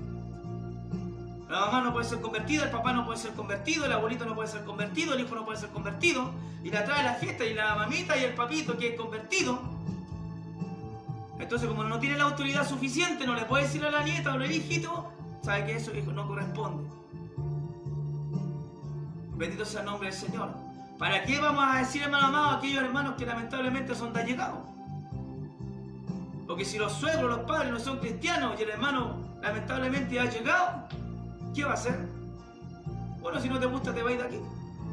La mamá no puede ser convertida, el papá no puede ser convertido, el abuelito no puede ser convertido, el hijo no puede ser convertido. Y la trae a la fiesta y la mamita y el papito que es convertido. Entonces, como no tiene la autoridad suficiente, no le puede decir a la nieta o al hijito, sabe que eso hijo no corresponde. Bendito sea el nombre del Señor. ¿Para qué vamos a decir, hermano amado, a aquellos hermanos que lamentablemente son de allegados? Porque si los suegros, los padres no son cristianos y el hermano lamentablemente ha llegado, ¿qué va a hacer? Bueno, si no te gusta, te vas de aquí.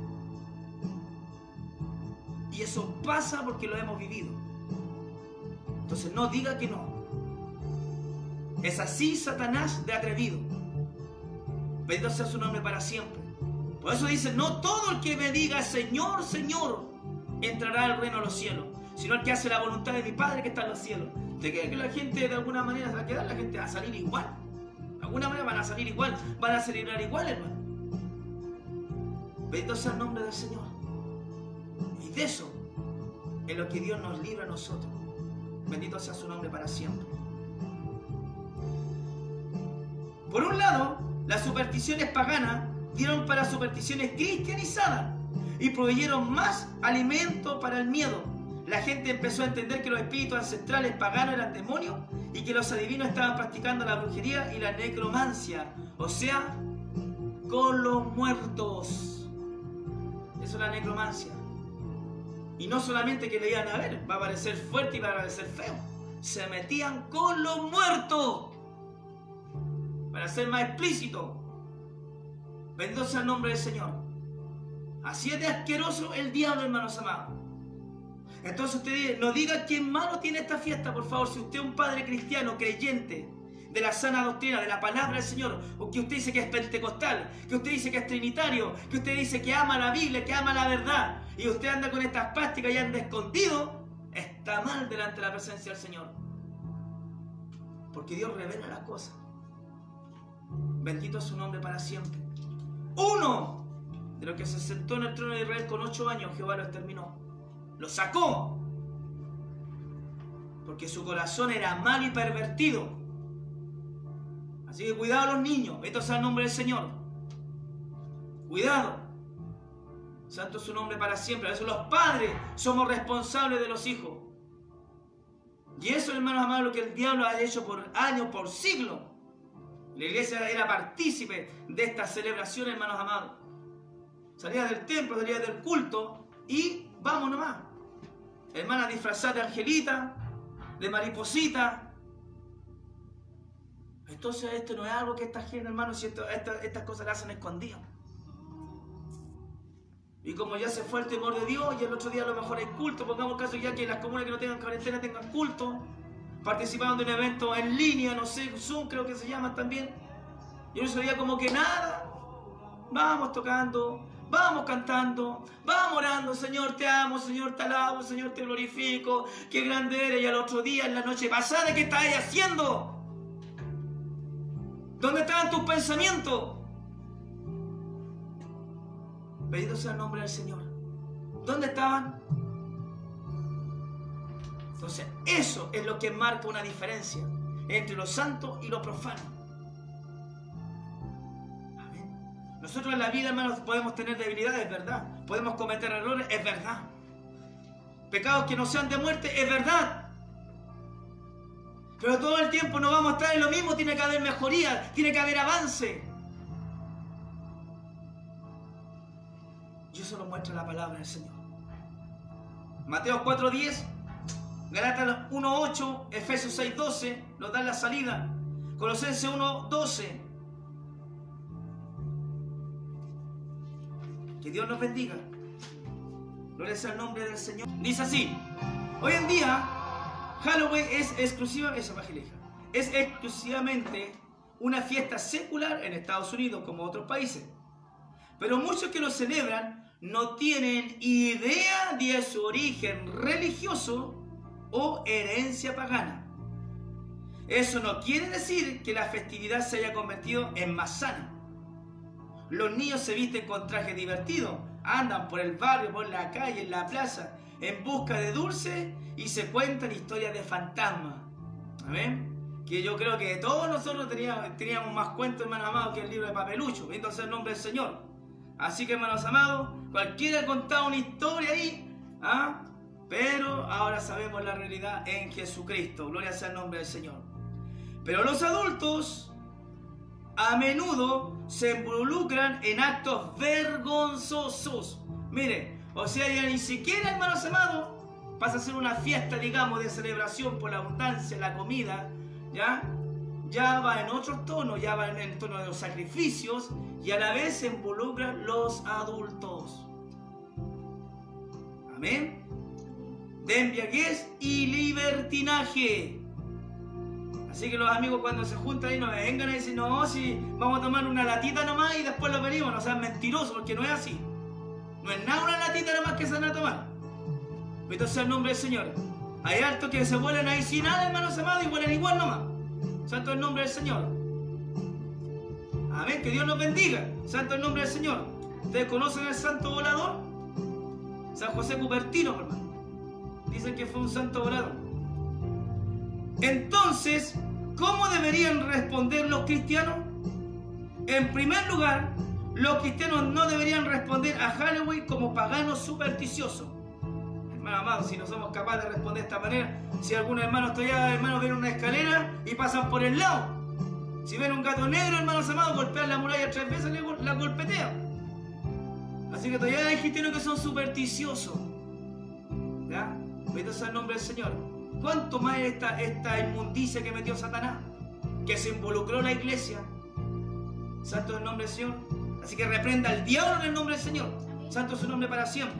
Y eso pasa porque lo hemos vivido. Entonces no diga que no. Es así Satanás de atrevido. Bendito sea su nombre para siempre. Por eso dice, no todo el que me diga Señor, Señor, entrará al reino de los cielos, sino el que hace la voluntad de mi Padre que está en los cielos. ¿Usted cree que la gente de alguna manera se va a quedar? La gente va a salir igual. De alguna manera van a salir igual. Van a celebrar igual, hermano. Bendito sea el nombre del Señor. Y de eso es lo que Dios nos libra a nosotros. Bendito sea su nombre para siempre. Por un lado, las supersticiones paganas dieron para supersticiones cristianizadas y proveyeron más alimento para el miedo. La gente empezó a entender que los espíritus ancestrales paganos eran demonios y que los adivinos estaban practicando la brujería y la necromancia, o sea, con los muertos. Eso es la necromancia. Y no solamente que le iban a ver, va a parecer fuerte y va a parecer feo. Se metían con los muertos. Para ser más explícito. Bendito sea el nombre del Señor. Así es de asqueroso el diablo, hermanos amados. Entonces usted no diga quién malo tiene esta fiesta, por favor. Si usted es un padre cristiano, creyente, de la sana doctrina, de la palabra del Señor, o que usted dice que es pentecostal, que usted dice que es trinitario, que usted dice que ama la Biblia, que ama la verdad, y usted anda con estas prácticas y anda escondido, está mal delante de la presencia del Señor. Porque Dios revela las cosas. Bendito es su nombre para siempre. Uno de los que se sentó en el trono de Israel con ocho años, Jehová lo exterminó. Lo sacó. Porque su corazón era malo y pervertido. Así que cuidado a los niños. Bendito sea el nombre del Señor. Cuidado. Santo es su nombre para siempre. A eso los padres somos responsables de los hijos. Y eso, hermanos amados, lo que el diablo ha hecho por años, por siglos. La iglesia era partícipe de esta celebración, hermanos amados. Salía del templo, salía del culto y vamos nomás. Hermanas disfrazadas de angelita, de mariposita. Entonces esto no es algo que esta gente, hermanos, si esto, esta, estas cosas las hacen escondidas. Y como ya se fue el temor de Dios y el otro día a lo mejor hay culto, pongamos caso ya que las comunas que no tengan cuarentena tengan culto. Participaban de un evento en línea, no sé, Zoom creo que se llama también. Y uno se veía como que nada. Vamos tocando, vamos cantando, vamos orando. Señor, te amo, Señor, te alabo, Señor, te glorifico. Qué grande eres. Y al otro día, en la noche pasada, ¿qué estabas haciendo? ¿Dónde estaban tus pensamientos? Bendito sea el nombre del Señor. ¿Dónde estaban? Entonces, eso es lo que marca una diferencia entre lo santo y lo profano. Amén. Nosotros en la vida, hermanos, podemos tener debilidades, es verdad. Podemos cometer errores, es verdad. Pecados que no sean de muerte, es verdad. Pero todo el tiempo no vamos a estar en lo mismo, tiene que haber mejoría, tiene que haber avance. Y eso lo muestra la palabra del Señor. Mateo cuatro diez, Gálatas uno ocho, Efesios seis doce, nos dan la salida. Colosenses uno doce. Que Dios nos bendiga. Gloria sea el nombre del Señor. Dice así: hoy en día Halloween es exclusiva, esa evangelija, es exclusivamente una fiesta secular en Estados Unidos como otros países. Pero muchos que lo celebran no tienen idea de su origen religioso o herencia pagana. Eso no quiere decir que la festividad se haya convertido en más sana. Los niños se visten con trajes divertidos, andan por el barrio, por la calle, en la plaza, en busca de dulces y se cuentan historias de fantasmas. ¿Amén? Que yo creo que todos nosotros teníamos, teníamos más cuentos, hermanos amados, que el libro de Papelucho. Bendito sea el nombre del Señor. Así que, hermanos amados, cualquiera ha contado una historia ahí, ¿ah? Pero ahora sabemos la realidad en Jesucristo. Gloria sea el nombre del Señor. Pero los adultos a menudo se involucran en actos vergonzosos. Mire, o sea, ya ni siquiera, hermanos amados, pasa a ser una fiesta, digamos, de celebración por la abundancia, la comida, ¿ya? Ya va en otro tono, ya va en el tono de los sacrificios y a la vez se involucran los adultos. Amén. De embriaguez y libertinaje. Así que los amigos cuando se juntan ahí no me vengan a decir, no, si vamos a tomar una latita nomás y después lo venimos. No sean mentirosos, porque no es así. No es nada una latita nomás que se van a tomar. Bendito sea el nombre del Señor. Hay hartos que se vuelven ahí sin nada, hermanos amados, y vuelven igual nomás. Santo el nombre del Señor. Amén, que Dios nos bendiga. Santo el nombre del Señor. ¿Ustedes conocen el santo volador? San José Cupertino, hermano. Dicen que fue un santo volador. Entonces, ¿cómo deberían responder los cristianos? En primer lugar, los cristianos no deberían responder a Halloween como paganos supersticiosos. Hermano amado, si no somos capaces de responder de esta manera, si algunos hermanos todavía, hermanos, ven una escalera y pasan por el lado. Si ven un gato negro, hermanos amados, golpean la muralla tres veces, la golpetean. Así que todavía hay cristianos que son supersticiosos. ¿Ya? Bendito sea el nombre del Señor. ¿Cuánto más esta, esta inmundicia que metió Satanás? Que se involucró la iglesia. Santo es el nombre del Señor. Así que reprenda al diablo en el nombre del Señor. Santo es su nombre para siempre.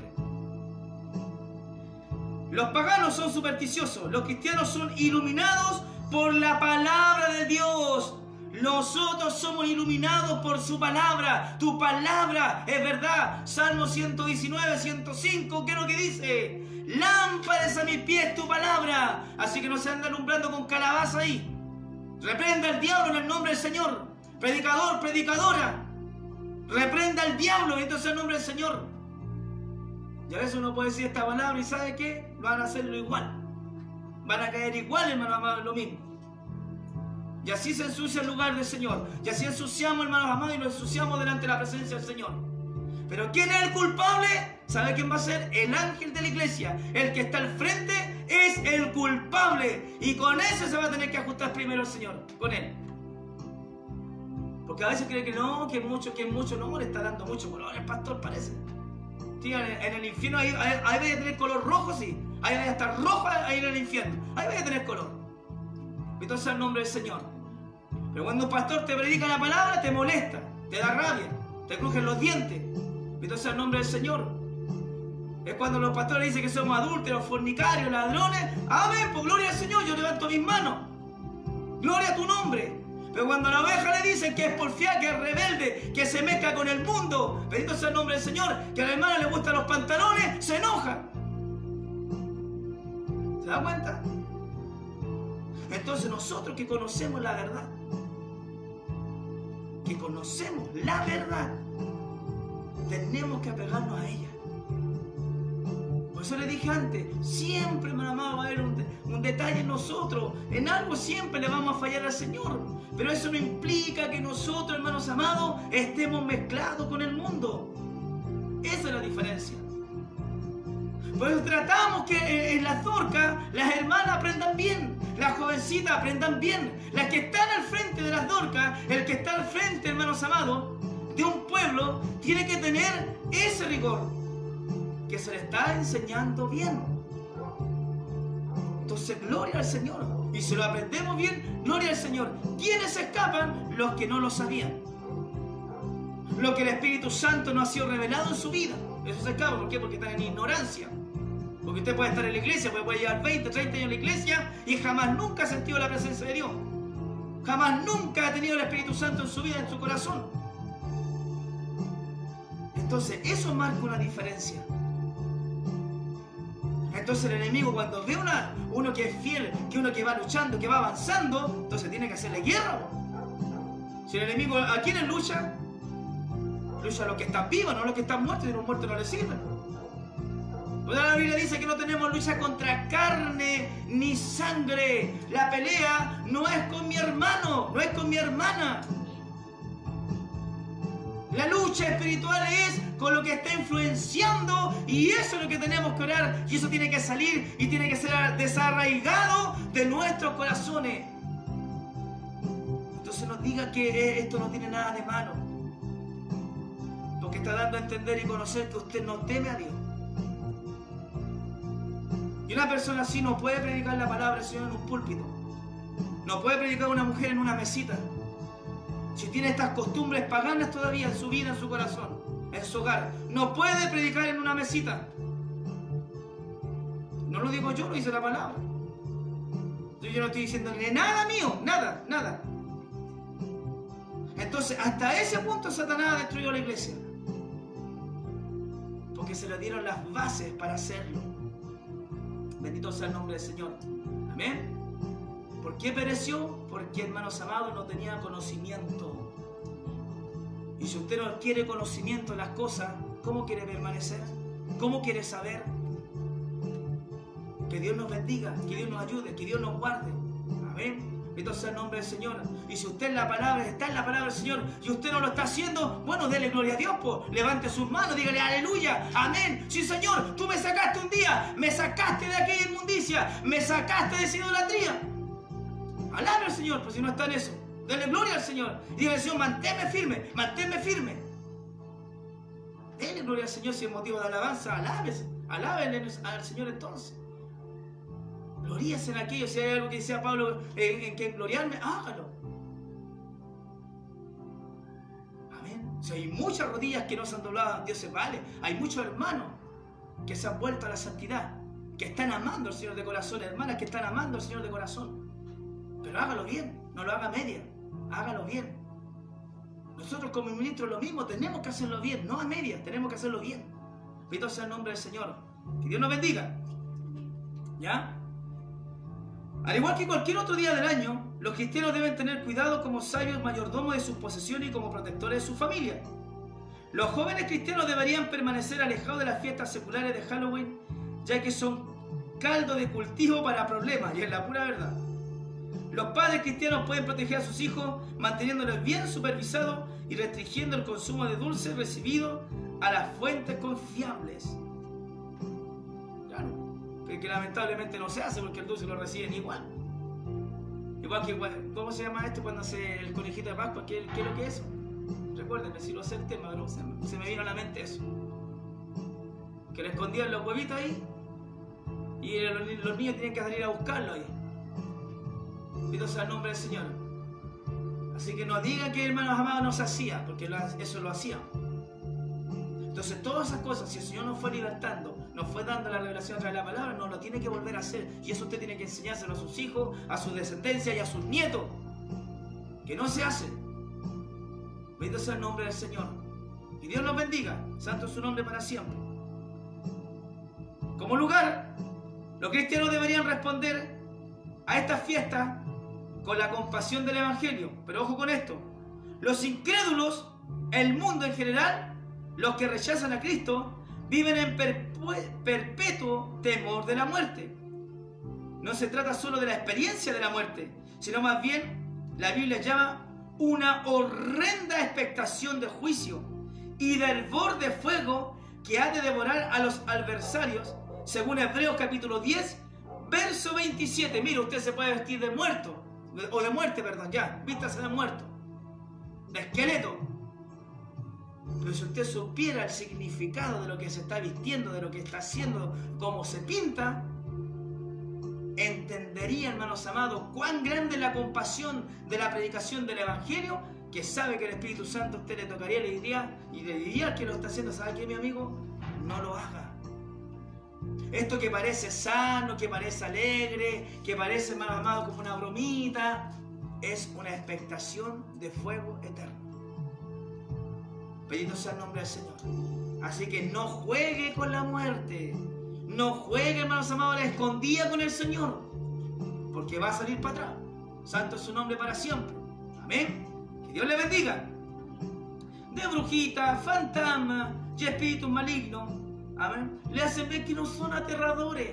Los paganos son supersticiosos. Los cristianos son iluminados por la palabra de Dios. Nosotros somos iluminados por su palabra. Tu palabra es verdad. Salmo ciento diecinueve, ciento cinco, ¿qué es lo que dice? Lámpara es a mis pies tu palabra. Así que no se anda alumbrando con calabaza ahí. Reprenda al diablo en el nombre del Señor. Predicador, predicadora, reprenda al diablo, entonces el nombre del Señor. Y a veces uno puede decir esta palabra y ¿sabe qué? Van a hacerlo igual. Van a caer igual, hermano amado, lo mismo. Y así se ensucia el lugar del Señor. Y así ensuciamos, hermanos amados, y nos ensuciamos delante de la presencia del Señor. Pero ¿quién es el culpable? ¿Sabe quién va a ser? El ángel de la iglesia. El que está al frente es el culpable. Y con ese se va a tener que ajustar primero el Señor. Con él. Porque a veces cree que no, que mucho, que mucho, no, le está dando mucho color el pastor, parece. Sí, en, en el infierno ahí, ahí, ahí vaya a tener color rojo, sí. Ahí vaya a estar rojo ahí en el infierno. Ahí vaya a tener color. Entonces el nombre del Señor. Pero cuando un pastor te predica la palabra, te molesta, te da rabia, te crujen los dientes. Entonces el nombre del Señor. Es cuando los pastores dicen que somos adúlteros, fornicarios, ladrones. Amén, pues gloria al Señor, yo levanto mis manos. Gloria a tu nombre. Pero cuando a la oveja le dicen que es porfiada, que es rebelde, que se mezcla con el mundo, bendito sea el nombre del Señor, que a la hermana le gustan los pantalones, se enoja. ¿Se da cuenta? Entonces nosotros que conocemos la verdad, que conocemos la verdad, tenemos que apegarnos a ella. Por eso le dije antes, siempre, hermano amado, va a haber un, un detalle en nosotros. En algo siempre le vamos a fallar al Señor. Pero eso no implica que nosotros, hermanos amados, estemos mezclados con el mundo. Esa es la diferencia. Por eso tratamos que en las dorcas las hermanas aprendan bien, las jovencitas aprendan bien. Las que están al frente de las dorcas, el que está al frente, hermanos amados, de un pueblo, tiene que tener ese rigor, que se le está enseñando bien. Entonces, gloria al Señor. Y si lo aprendemos bien, gloria al Señor. ¿Quiénes se escapan? Los que no lo sabían. Lo que el Espíritu Santo no ha sido revelado en su vida. Eso se escapa. ¿Por qué? Porque están en ignorancia. Porque usted puede estar en la iglesia, puede, puede llevar veinte, treinta años en la iglesia y jamás nunca ha sentido la presencia de Dios. Jamás nunca ha tenido el Espíritu Santo en su vida, en su corazón. Entonces, eso marca una diferencia. Entonces el enemigo, cuando ve una, uno que es fiel, que uno que va luchando, que va avanzando, entonces tiene que hacerle guerra. Si el enemigo, ¿a quiénes lucha? Lucha a los que están vivos, no a los que están muertos, y los muertos no les sirven. Pues la Biblia dice que no tenemos lucha contra carne ni sangre. La pelea no es con mi hermano, no es con mi hermana. La lucha espiritual es con lo que está influenciando, y eso es lo que tenemos que orar, y eso tiene que salir y tiene que ser desarraigado de nuestros corazones. Entonces no diga que esto no tiene nada de malo, porque está dando a entender y conocer que usted no teme a Dios. Y una persona así no puede predicar la palabra del Señor en un púlpito, no puede predicar a una mujer en una mesita. Si tiene estas costumbres paganas todavía en su vida, en su corazón, en su hogar, no puede predicar en una mesita. No lo digo yo, lo dice la palabra. Yo no estoy diciéndole nada mío, nada, nada. Entonces, hasta ese punto Satanás destruyó la iglesia, porque se le dieron las bases para hacerlo. Bendito sea el nombre del Señor. Amén. ¿Por qué pereció? Porque, hermanos amados, no tenía conocimiento. Y si usted no quiere conocimiento de las cosas, ¿cómo quiere permanecer? ¿Cómo quiere saber? Que Dios nos bendiga, que Dios nos ayude, que Dios nos guarde. Amén. Bendito sea el nombre del Señor. Y si usted en la palabra, está en la palabra del Señor y usted no lo está haciendo, bueno, dele gloria a Dios, pues. Levante sus manos, dígale aleluya, amén. Sí, Señor, tú me sacaste un día, me sacaste de aquella inmundicia, me sacaste de esa idolatría. Alabe al Señor, pues si no está en eso, dele gloria al Señor. Y dígale al Señor, manténme firme, manténme firme. Dele gloria al Señor si es motivo de alabanza, alábese, alábele al Señor entonces. Gloríese en aquello. Si hay algo que decía Pablo en, en que gloriarme, hágalo. Amén. Si hay muchas rodillas que no se han doblado, Dios se vale. Hay muchos hermanos que se han vuelto a la santidad, que están amando al Señor de corazón, hermanas que están amando al Señor de corazón. Pero hágalo bien, no lo haga a media, hágalo bien. Nosotros como ministros lo mismo, tenemos que hacerlo bien, no a media, tenemos que hacerlo bien. Bendito sea el nombre del Señor. Que Dios nos bendiga. ¿Ya? Al igual que cualquier otro día del año, los cristianos deben tener cuidado como sabios mayordomos de sus posesiones y como protectores de su familia. Los jóvenes cristianos deberían permanecer alejados de las fiestas seculares de Halloween, ya que son caldo de cultivo para problemas, y es la pura verdad. Los padres cristianos pueden proteger a sus hijos manteniéndolos bien supervisados y restringiendo el consumo de dulces recibido a las fuentes confiables. Claro, que lamentablemente no se hace porque el dulce lo reciben igual. Igual que, ¿cómo se llama esto cuando hace el conejito de Pascua? ¿Qué, qué es lo que es eso? Recuérdenme, si lo sé el tema, pero se, se me vino a la mente eso. Que le escondían los huevitos ahí y los, los niños tienen que salir a buscarlo ahí. Bendito sea el nombre del Señor. Así que no digan que, hermanos amados, no se hacía, porque eso lo hacían. Entonces todas esas cosas, si el Señor nos fue libertando, nos fue dando la revelación a través de la palabra, no lo tiene que volver a hacer. Y eso usted tiene que enseñárselo a sus hijos, a su descendencia y a sus nietos. Que no se hace. Bendito sea el nombre del Señor. Que Dios los bendiga. Santo es su nombre para siempre. Como lugar, los cristianos deberían responder a estas fiestas con la compasión del Evangelio. Pero ojo con esto. Los incrédulos, el mundo en general, los que rechazan a Cristo viven en perpetuo temor de la muerte. No se trata solo de la experiencia de la muerte, sino más bien la Biblia llama una horrenda expectación de juicio y del hervor de fuego que ha de devorar a los adversarios, según Hebreos capítulo diez, verso veintisiete. Mira, usted se puede vestir de muerto, o de muerte, perdón, ya, vístase de muerto, de esqueleto. Pero si usted supiera el significado de lo que se está vistiendo, de lo que está haciendo, cómo se pinta, entendería, hermanos amados, cuán grande es la compasión de la predicación del Evangelio, que sabe que el Espíritu Santo a usted le tocaría, le diría, y le diría al que lo está haciendo, ¿sabe qué, mi amigo? No lo haga. Esto que parece sano, que parece alegre, que parece, hermanos amados, como una bromita, es una expectación de fuego eterno. Bendito sea el nombre del Señor. Así que no juegue con la muerte. No juegue, hermanos amados, a la escondida con el Señor, porque va a salir para atrás. Santo es su nombre para siempre. Amén. Que Dios le bendiga. De brujitas, fantasmas y espíritus malignos, amén, le hacen ver que no son aterradores.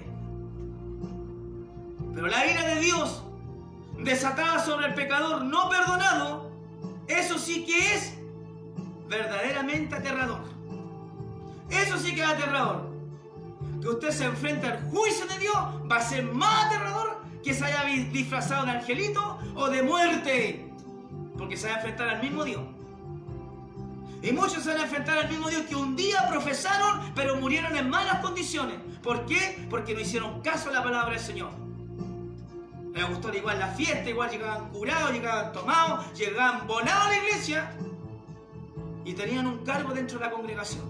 Pero la ira de Dios desatada sobre el pecador no perdonado, eso sí que es verdaderamente aterrador. Eso sí que es aterrador. Que usted se enfrente al juicio de Dios va a ser más aterrador que se haya disfrazado de angelito o de muerte, porque se va a enfrentar al mismo Dios. Y muchos se van a enfrentar al mismo Dios que un día profesaron, pero murieron en malas condiciones. ¿Por qué? Porque no hicieron caso a la palabra del Señor. Les gustó igual la fiesta, igual llegaban curados, llegaban tomados, llegaban volados a la iglesia y tenían un cargo dentro de la congregación.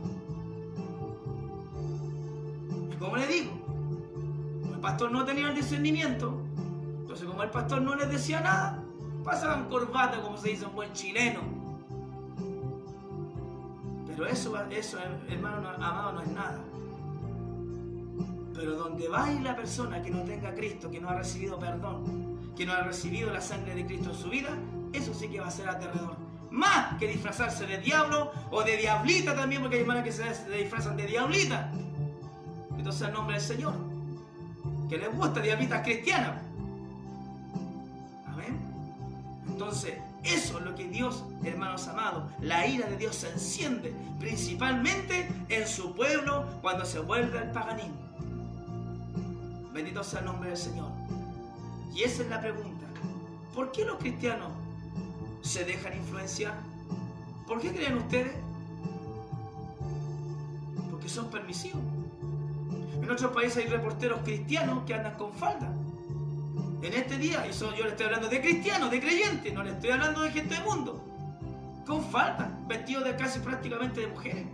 Y como les digo, el pastor no tenía el discernimiento, entonces como el pastor no les decía nada, pasaban corbata, como se dice un buen chileno. Pero eso, eso, hermano amado, no es nada. Pero donde va a ir la persona que no tenga a Cristo, que no ha recibido perdón, que no ha recibido la sangre de Cristo en su vida, eso sí que va a ser aterrador. Más que disfrazarse de diablo o de diablita también, porque hay hermanas que se disfrazan de diablita. Entonces, el nombre del Señor, que les gusta diablitas cristianas. Amén. Entonces, eso es lo que Dios, hermanos amados, la ira de Dios se enciende principalmente en su pueblo cuando se vuelve al paganismo. Bendito sea el nombre del Señor. Y esa es la pregunta. ¿Por qué los cristianos se dejan influenciar? ¿Por qué creen ustedes? Porque son permisivos. En otros países hay reporteros cristianos que andan con falda. En este día, eso yo le estoy hablando de cristianos, de creyentes, no le estoy hablando de gente del mundo. Con falda, vestidos de casi prácticamente de mujeres.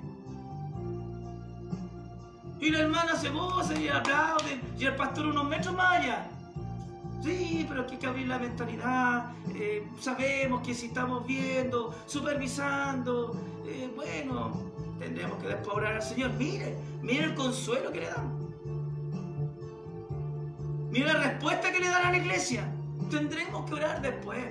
Y la hermana se goza y aplaude, y el pastor unos metros más allá. Sí, pero aquí hay que abrir la mentalidad, eh, sabemos que si estamos viendo, supervisando, eh, bueno, tendremos que después orar al Señor. Mire, mire el consuelo que le dan. Mira la respuesta que le dan a la iglesia. Tendremos que orar después.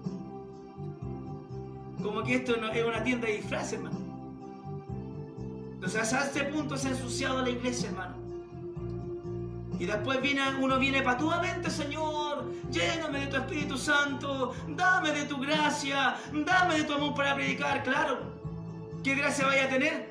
Como que esto no es una tienda de disfraces, hermano. Entonces a ese punto se ha ensuciado la iglesia, hermano. Y después viene, uno viene patuamente, Señor, lléname de tu Espíritu Santo, dame de tu gracia, dame de tu amor para predicar. Claro, ¿qué gracia vaya a tener?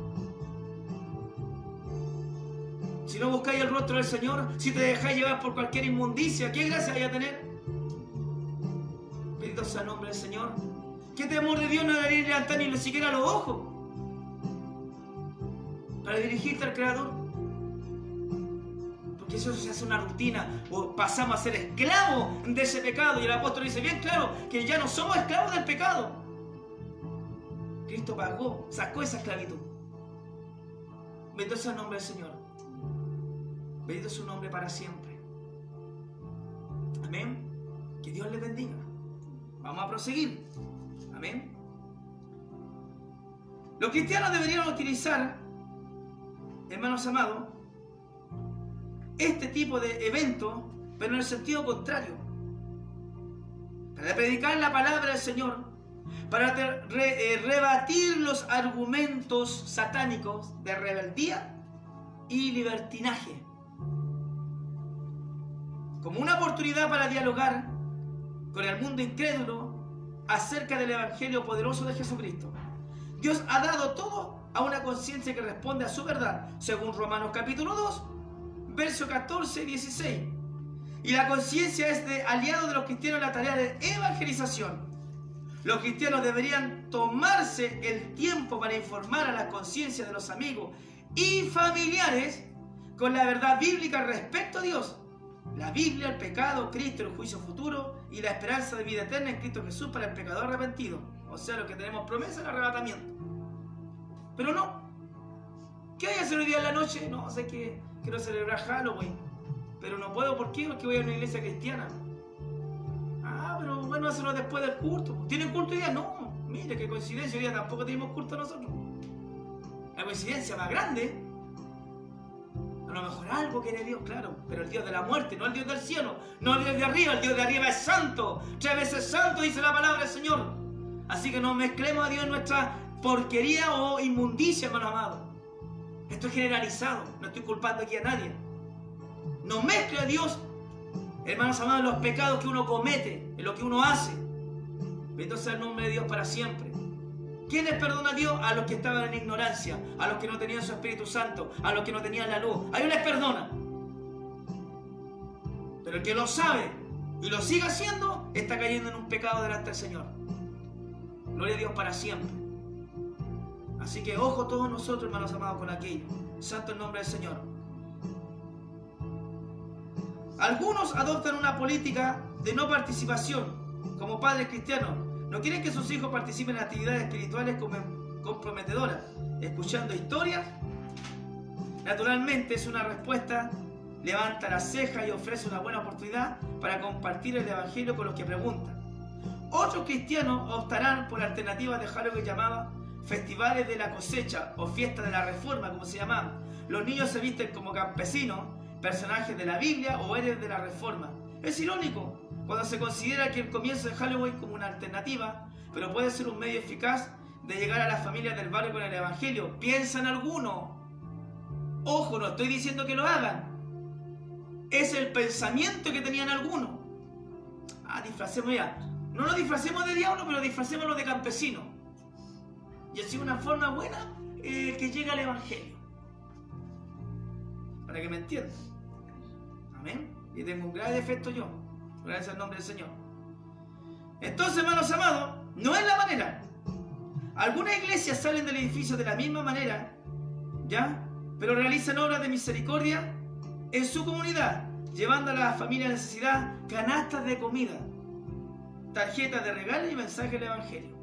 Si no buscáis el rostro del Señor, si te dejáis llevar por cualquier inmundicia, ¿qué gracia vaya a tener? Bendito sea el nombre del Señor. ¿Qué temor de Dios no debería levantar ni siquiera los ojos para dirigirte al Creador? Porque eso se hace una rutina, o pasamos a ser esclavos de ese pecado. Y el apóstol dice bien claro que ya no somos esclavos del pecado. Cristo pagó, sacó esa esclavitud. Bendito sea el nombre del Señor. Bendito su nombre para siempre. Amén. Que Dios les bendiga. Vamos a proseguir. Amén. Los cristianos deberían utilizar, hermanos amados, este tipo de eventos, pero en el sentido contrario. Para predicar la palabra del Señor, para re, eh, rebatir los argumentos satánicos de rebeldía y libertinaje, como una oportunidad para dialogar con el mundo incrédulo acerca del Evangelio poderoso de Jesucristo. Dios ha dado todo a una conciencia que responde a su verdad, según Romanos capítulo dos, versos catorce y dieciséis. Y la conciencia es de aliado de los cristianos en la tarea de evangelización. Los cristianos deberían tomarse el tiempo para informar a las conciencias de los amigos y familiares con la verdad bíblica respecto a Dios, la Biblia, el pecado, Cristo, el juicio futuro y la esperanza de vida eterna en Cristo Jesús para el pecador arrepentido. O sea, los que tenemos promesa del arrebatamiento. Pero no. ¿Qué voy a hacer hoy día en la noche? No, sé que quiero celebrar Halloween, pero no puedo. ¿Por qué? Porque voy a una iglesia cristiana. Ah, pero bueno, hacerlo después del culto. ¿Tienen culto hoy día? No. Mire, qué coincidencia, hoy día tampoco tenemos culto nosotros. La coincidencia más grande, a lo mejor algo quiere Dios, claro, pero el Dios de la muerte, no el Dios del cielo, no el Dios de arriba, el Dios de arriba es santo, tres veces santo, dice la palabra del Señor. Así que no mezclemos a Dios en nuestra porquería o inmundicia, hermanos amados. Esto es generalizado, no estoy culpando aquí a nadie. No mezcle a Dios, hermanos amados, en los pecados que uno comete, en lo que uno hace. Bendito sea el nombre de Dios para siempre. ¿Quiénes perdona a Dios? A los que estaban en ignorancia, a los que no tenían su Espíritu Santo, a los que no tenían la luz. A ellos les perdona. Pero el que lo sabe y lo sigue haciendo, está cayendo en un pecado delante del Señor. Gloria a Dios para siempre. Así que ojo todos nosotros, hermanos amados, con aquello. Santo el nombre del Señor. Algunos adoptan una política de no participación como padres cristianos. No quieren que sus hijos participen en actividades espirituales comprometedoras, escuchando historias. Naturalmente es una respuesta, levanta la ceja y ofrece una buena oportunidad para compartir el Evangelio con los que preguntan. Otros cristianos optarán por alternativas de Halloween llamadas festivales de la cosecha o fiestas de la reforma, como se llaman. Los niños se visten como campesinos, personajes de la Biblia o héroes de la reforma. Es irónico cuando se considera que el comienzo de Halloween como una alternativa, pero puede ser un medio eficaz de llegar a las familias del barrio con el Evangelio. ¿Piensan algunos? Ojo, no estoy diciendo que lo hagan. Es el pensamiento que tenían algunos. Ah, disfracemos ya. No nos disfracemos de diablo, pero disfracémoslo de campesino. Y así una forma buena eh, que llegue al Evangelio. Para que me entiendan. Amén. Y tengo un gran defecto yo. Gracias al nombre del Señor. Entonces, hermanos amados, no es la manera. Algunas iglesias salen del edificio de la misma manera, ¿ya? Pero realizan obras de misericordia en su comunidad, llevando a las familias de necesidad canastas de comida, tarjetas de regalo y mensajes del Evangelio.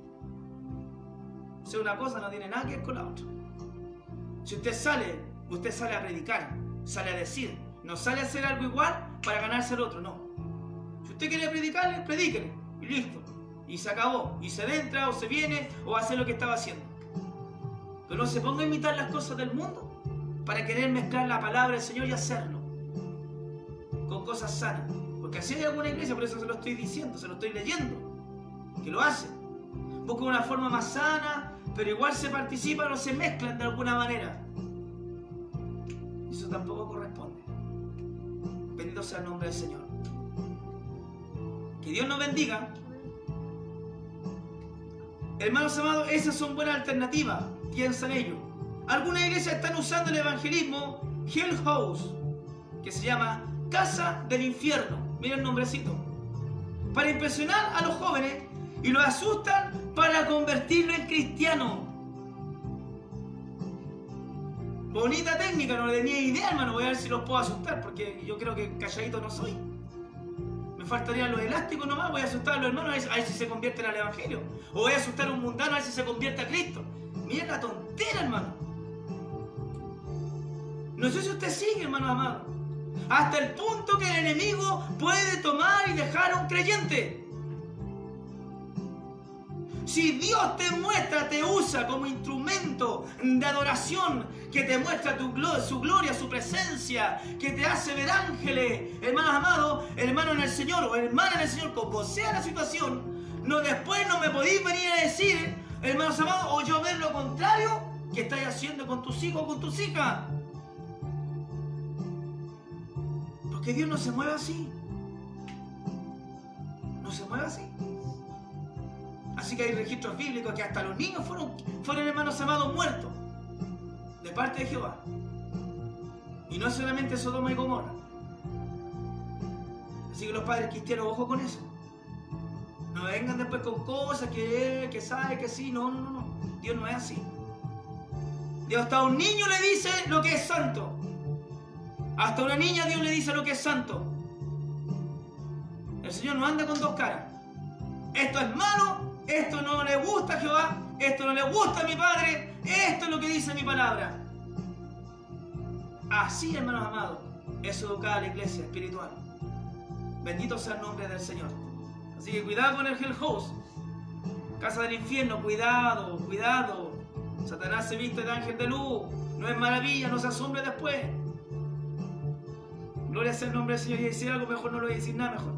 O sea, una cosa no tiene nada que ver con la otra. Si usted sale, usted sale a predicar, sale a decir, no sale a hacer algo igual para ganarse al otro, no. Si usted quiere predicarle, predíquele, y listo. Y se acabó, y se entra, o se viene, o hace lo que estaba haciendo. Pero no se ponga a imitar las cosas del mundo para querer mezclar la palabra del Señor y hacerlo con cosas sanas. Porque así hay alguna iglesia, por eso se lo estoy diciendo, se lo estoy leyendo, que lo hacen. Buscan una forma más sana, pero igual se participan o se mezclan de alguna manera. Eso tampoco corresponde. Bendito sea el nombre del Señor. Que Dios nos bendiga. Hermanos amados, esas son buenas alternativas. Piensan ellos. Algunas iglesias están usando el evangelismo Hell House, que se llama Casa del Infierno. Mira el nombrecito. Para impresionar a los jóvenes y los asustan para convertirlo en cristiano. Bonita técnica, no tenía idea, hermano. Voy a ver si los puedo asustar, porque yo creo que calladito no soy. Me faltarían los elásticos nomás. Voy a asustar a los hermanos a ver si se convierten al Evangelio. O voy a asustar a un mundano a ver si se convierte a Cristo. Miren la tontera, hermano. No sé si usted sigue, hermano amado. Hasta el punto que el enemigo puede tomar y dejar a un creyente. Si Dios te muestra, te usa como instrumento de adoración, que te muestra tu, su gloria, su presencia, que te hace ver ángeles, hermanos amados, hermano en el Señor o hermana en el Señor, como sea la situación, No, después no me podéis venir a decir, hermanos amados, o yo ver lo contrario que estáis haciendo con tus hijos o con tus hijas. Porque Dios no se mueve así. No se mueve así. Así que hay registros bíblicos que hasta los niños fueron, fueron hermanos amados muertos de parte de Jehová. Y no solamente Sodoma y Gomorra. Así que los padres cristianos, ojo con eso. No vengan después con cosas que él, que sabe, que sí. No, no, no, no. Dios no es así. Dios hasta a un niño le dice lo que es santo. Hasta a una niña Dios le dice lo que es santo. El Señor no anda con dos caras. Esto es malo, esto no le gusta a Jehová, esto no le gusta a mi Padre, esto es lo que dice mi palabra. Así, hermanos amados, es educada la iglesia espiritual. Bendito sea el nombre del Señor. Así que cuidado con el Hell House, casa del infierno, cuidado, cuidado. Satanás se viste de ángel de luz, no es maravilla, no se asombre después. Gloria sea el nombre del Señor. Y decir algo mejor, no lo voy a decir nada mejor.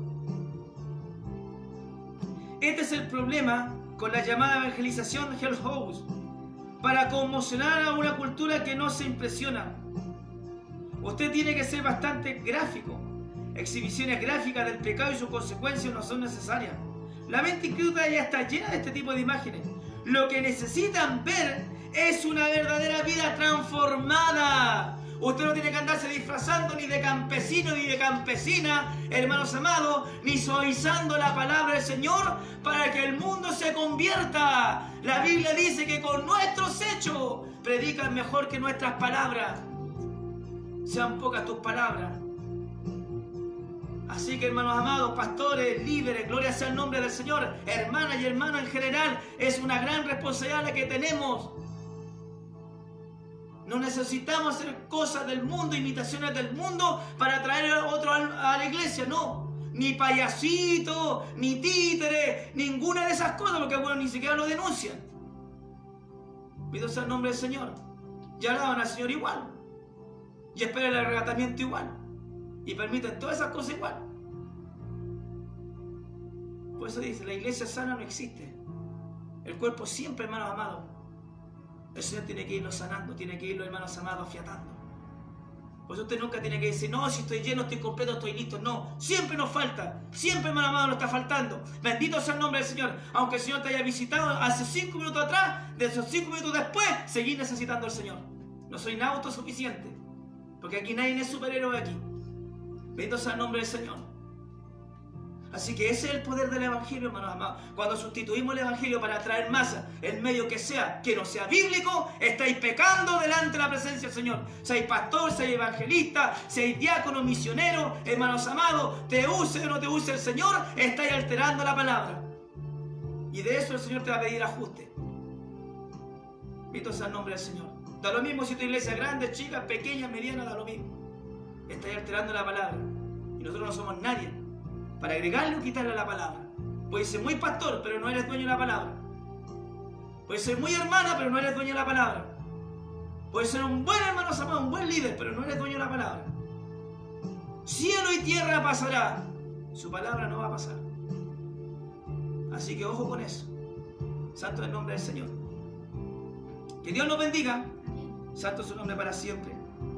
Este es el problema con la llamada evangelización Hell House, para conmocionar a una cultura que no se impresiona. Usted tiene que ser bastante gráfico. Exhibiciones gráficas del pecado y sus consecuencias no son necesarias. La mente incrédula ya está llena de este tipo de imágenes. Lo que necesitan ver es una verdadera vida transformada. Usted no tiene que andarse disfrazando ni de campesino ni de campesina, hermanos amados, ni suavizando la palabra del Señor para que el mundo se convierta. La Biblia dice que con nuestros hechos predican mejor que nuestras palabras. Sean pocas tus palabras. Así que, hermanos amados, pastores, líderes, gloria sea el nombre del Señor, hermanas y hermanos en general, es una gran responsabilidad la que tenemos. No necesitamos hacer cosas del mundo, imitaciones del mundo para atraer a otro a la iglesia, no. Ni payasito, ni títere, ninguna de esas cosas, porque algunos ni siquiera lo denuncian. Pido sea el nombre del Señor. Y alaban al Señor igual. Y esperan el arrebatamiento igual. Y permiten todas esas cosas igual. Por eso dice, la iglesia sana no existe. El cuerpo siempre, hermanos amados, el Señor tiene que irlo sanando, tiene que irlo, hermanos amados, afiatando. Pues usted nunca tiene que decir, no, si estoy lleno, estoy completo, estoy listo. No, siempre nos falta, siempre, hermano amado, nos está faltando. Bendito sea el nombre del Señor. Aunque el Señor te haya visitado hace cinco minutos atrás, de esos cinco minutos después, seguir necesitando al Señor. No soy nada autosuficiente, porque aquí nadie es superhéroe aquí. Bendito sea el nombre del Señor. Así que ese es el poder del Evangelio, hermanos amados. Cuando sustituimos el Evangelio para atraer masa, el medio que sea, que no sea bíblico, estáis pecando delante de la presencia del Señor. Seáis pastor, seáis evangelista, seáis diácono, misionero, hermanos amados, te use o no te use el Señor, estáis alterando la palabra. Y de eso el Señor te va a pedir ajuste. Bendito sea el nombre del Señor. Da lo mismo si tu iglesia es grande, chica, pequeña, mediana, da lo mismo. Estáis alterando la palabra. Y nosotros no somos nadie para agregarle o quitarle a la palabra. Puedes ser muy pastor, pero no eres dueño de la palabra. Puedes ser muy hermana, pero no eres dueño de la palabra. Puedes ser un buen hermano amado, un buen líder, pero no eres dueño de la palabra. Cielo y tierra pasará, su palabra no va a pasar. Así que ojo con eso. Santo es el nombre del Señor. Que Dios nos bendiga. Santo es su nombre para siempre.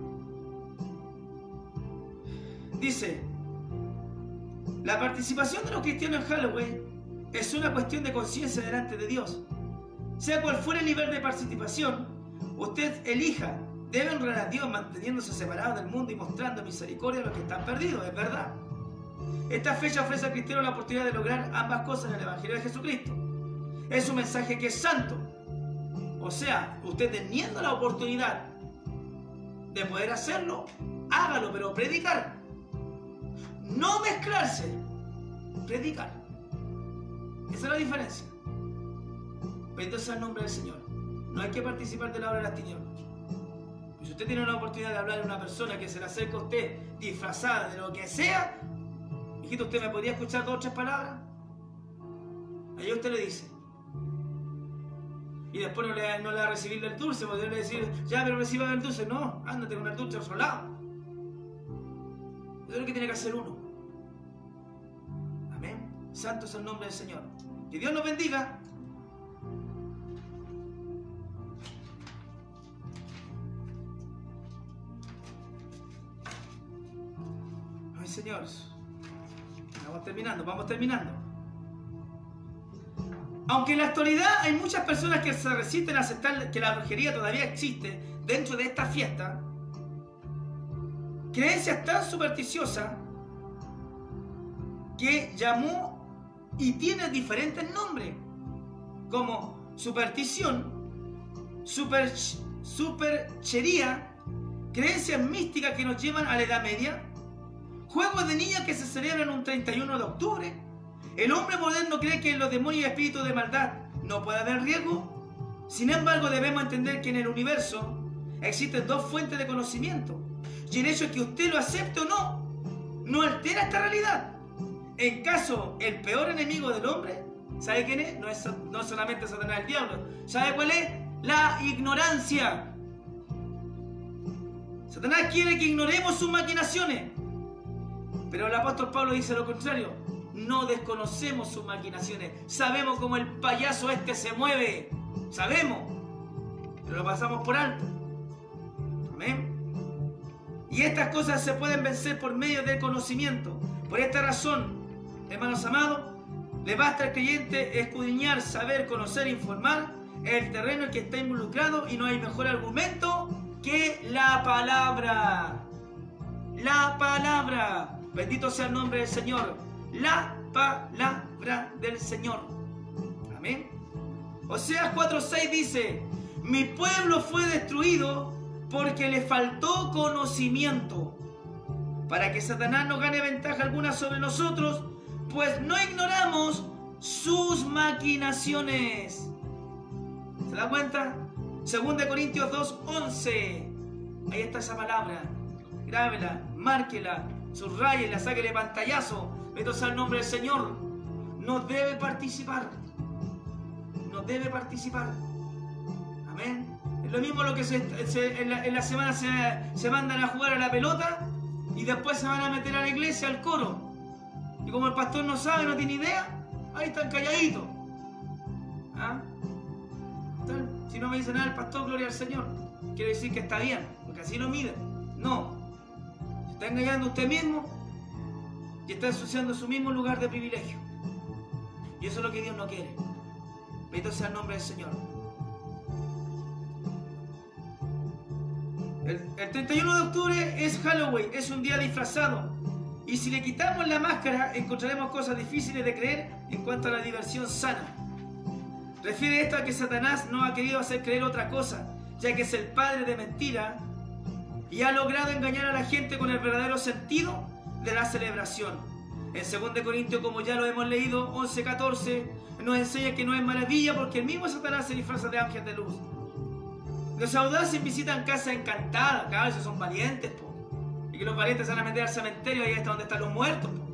Dice, la participación de los cristianos en Halloween es una cuestión de conciencia delante de Dios. Sea cual fuera el nivel de participación, usted elija, debe honrar a Dios manteniéndose separado del mundo y mostrando misericordia a los que están perdidos, es verdad. Esta fecha ofrece al cristiano la oportunidad de lograr ambas cosas en el Evangelio de Jesucristo. Es un mensaje que es santo. O sea, usted teniendo la oportunidad de poder hacerlo, hágalo, pero predicar. No mezclarse, predicar. Esa es la diferencia. Bendito sea el nombre del Señor. No hay que participar de la obra de las tinieblas. Si usted tiene la oportunidad de hablar a una persona que se le acerca a usted disfrazada de lo que sea, hijito, ¿usted me podría escuchar dos o tres palabras? Ahí usted le dice. Y después no le, no le va a recibir el dulce, porque le decir, ya, pero reciba el dulce. No, ándate con el dulce a otro lado. Eso es lo que tiene que hacer uno. Amén. Santo es el nombre del Señor. Que Dios nos bendiga. Ay, Señor. Vamos terminando, vamos terminando. Aunque en la actualidad hay muchas personas que se resisten a aceptar que la brujería todavía existe dentro de esta fiesta, creencias tan supersticiosas que llamó y tiene diferentes nombres, como superstición, super, superchería, creencias místicas que nos llevan a la Edad Media, juegos de niñas que se celebran un treinta y uno de octubre. El hombre moderno cree que en los demonios y espíritus de maldad no puede haber riesgo. Sin embargo, debemos entender que en el universo existen dos fuentes de conocimiento, y el hecho de que usted lo acepte o no, no altera esta realidad. En caso, el peor enemigo del hombre, ¿sabe quién es? No es no solamente Satanás, el diablo. ¿Sabe cuál es? La ignorancia. Satanás quiere que ignoremos sus maquinaciones, pero el apóstol Pablo dice lo contrario. No desconocemos sus maquinaciones. Sabemos cómo el payaso este se mueve. Sabemos, pero lo pasamos por alto. Amén. Y estas cosas se pueden vencer por medio del conocimiento. Por esta razón, hermanos amados, le basta al creyente escudriñar, saber, conocer, informar el terreno en que está involucrado, y no hay mejor argumento que la palabra. La palabra. Bendito sea el nombre del Señor. La palabra del Señor. Amén. Oseas cuatro seis dice: mi pueblo fue destruido porque le faltó conocimiento, para que Satanás no gane ventaja alguna sobre nosotros, pues no ignoramos sus maquinaciones. ¿Se da cuenta? Segunda de Corintios dos once. Ahí está esa palabra. Grábela, márquela, subrayela, sáquele pantallazo. Bendito sea el nombre del Señor. No debe participar. No debe participar. Amén. Es lo mismo lo que se, se, en, la, en la semana se, se mandan a jugar a la pelota y después se van a meter a la iglesia, al coro. Y como el pastor no sabe, no tiene idea, ahí están calladitos. ¿Ah? Entonces, si no me dice nada el pastor, gloria al Señor, quiere decir que está bien, porque así lo mide. No. Se está engañando usted mismo y está ensuciando su mismo lugar de privilegio. Y eso es lo que Dios no quiere. Bendito sea el nombre del Señor. El, el treinta y uno de octubre es Halloween, es un día disfrazado. Y si le quitamos la máscara, encontraremos cosas difíciles de creer en cuanto a la diversión sana. Refiere esto a que Satanás no ha querido hacer creer otra cosa, ya que es el padre de mentira y ha logrado engañar a la gente con el verdadero sentido de la celebración. En segunda de Corintios, como ya lo hemos leído, once catorce, nos enseña que no es maravilla porque el mismo Satanás se disfraza de ángel de luz. Los audaces visitan casas encantadas, claro, esos son valientes, po. Y que los valientes se van a meter al cementerio, ahí está donde están los muertos, po.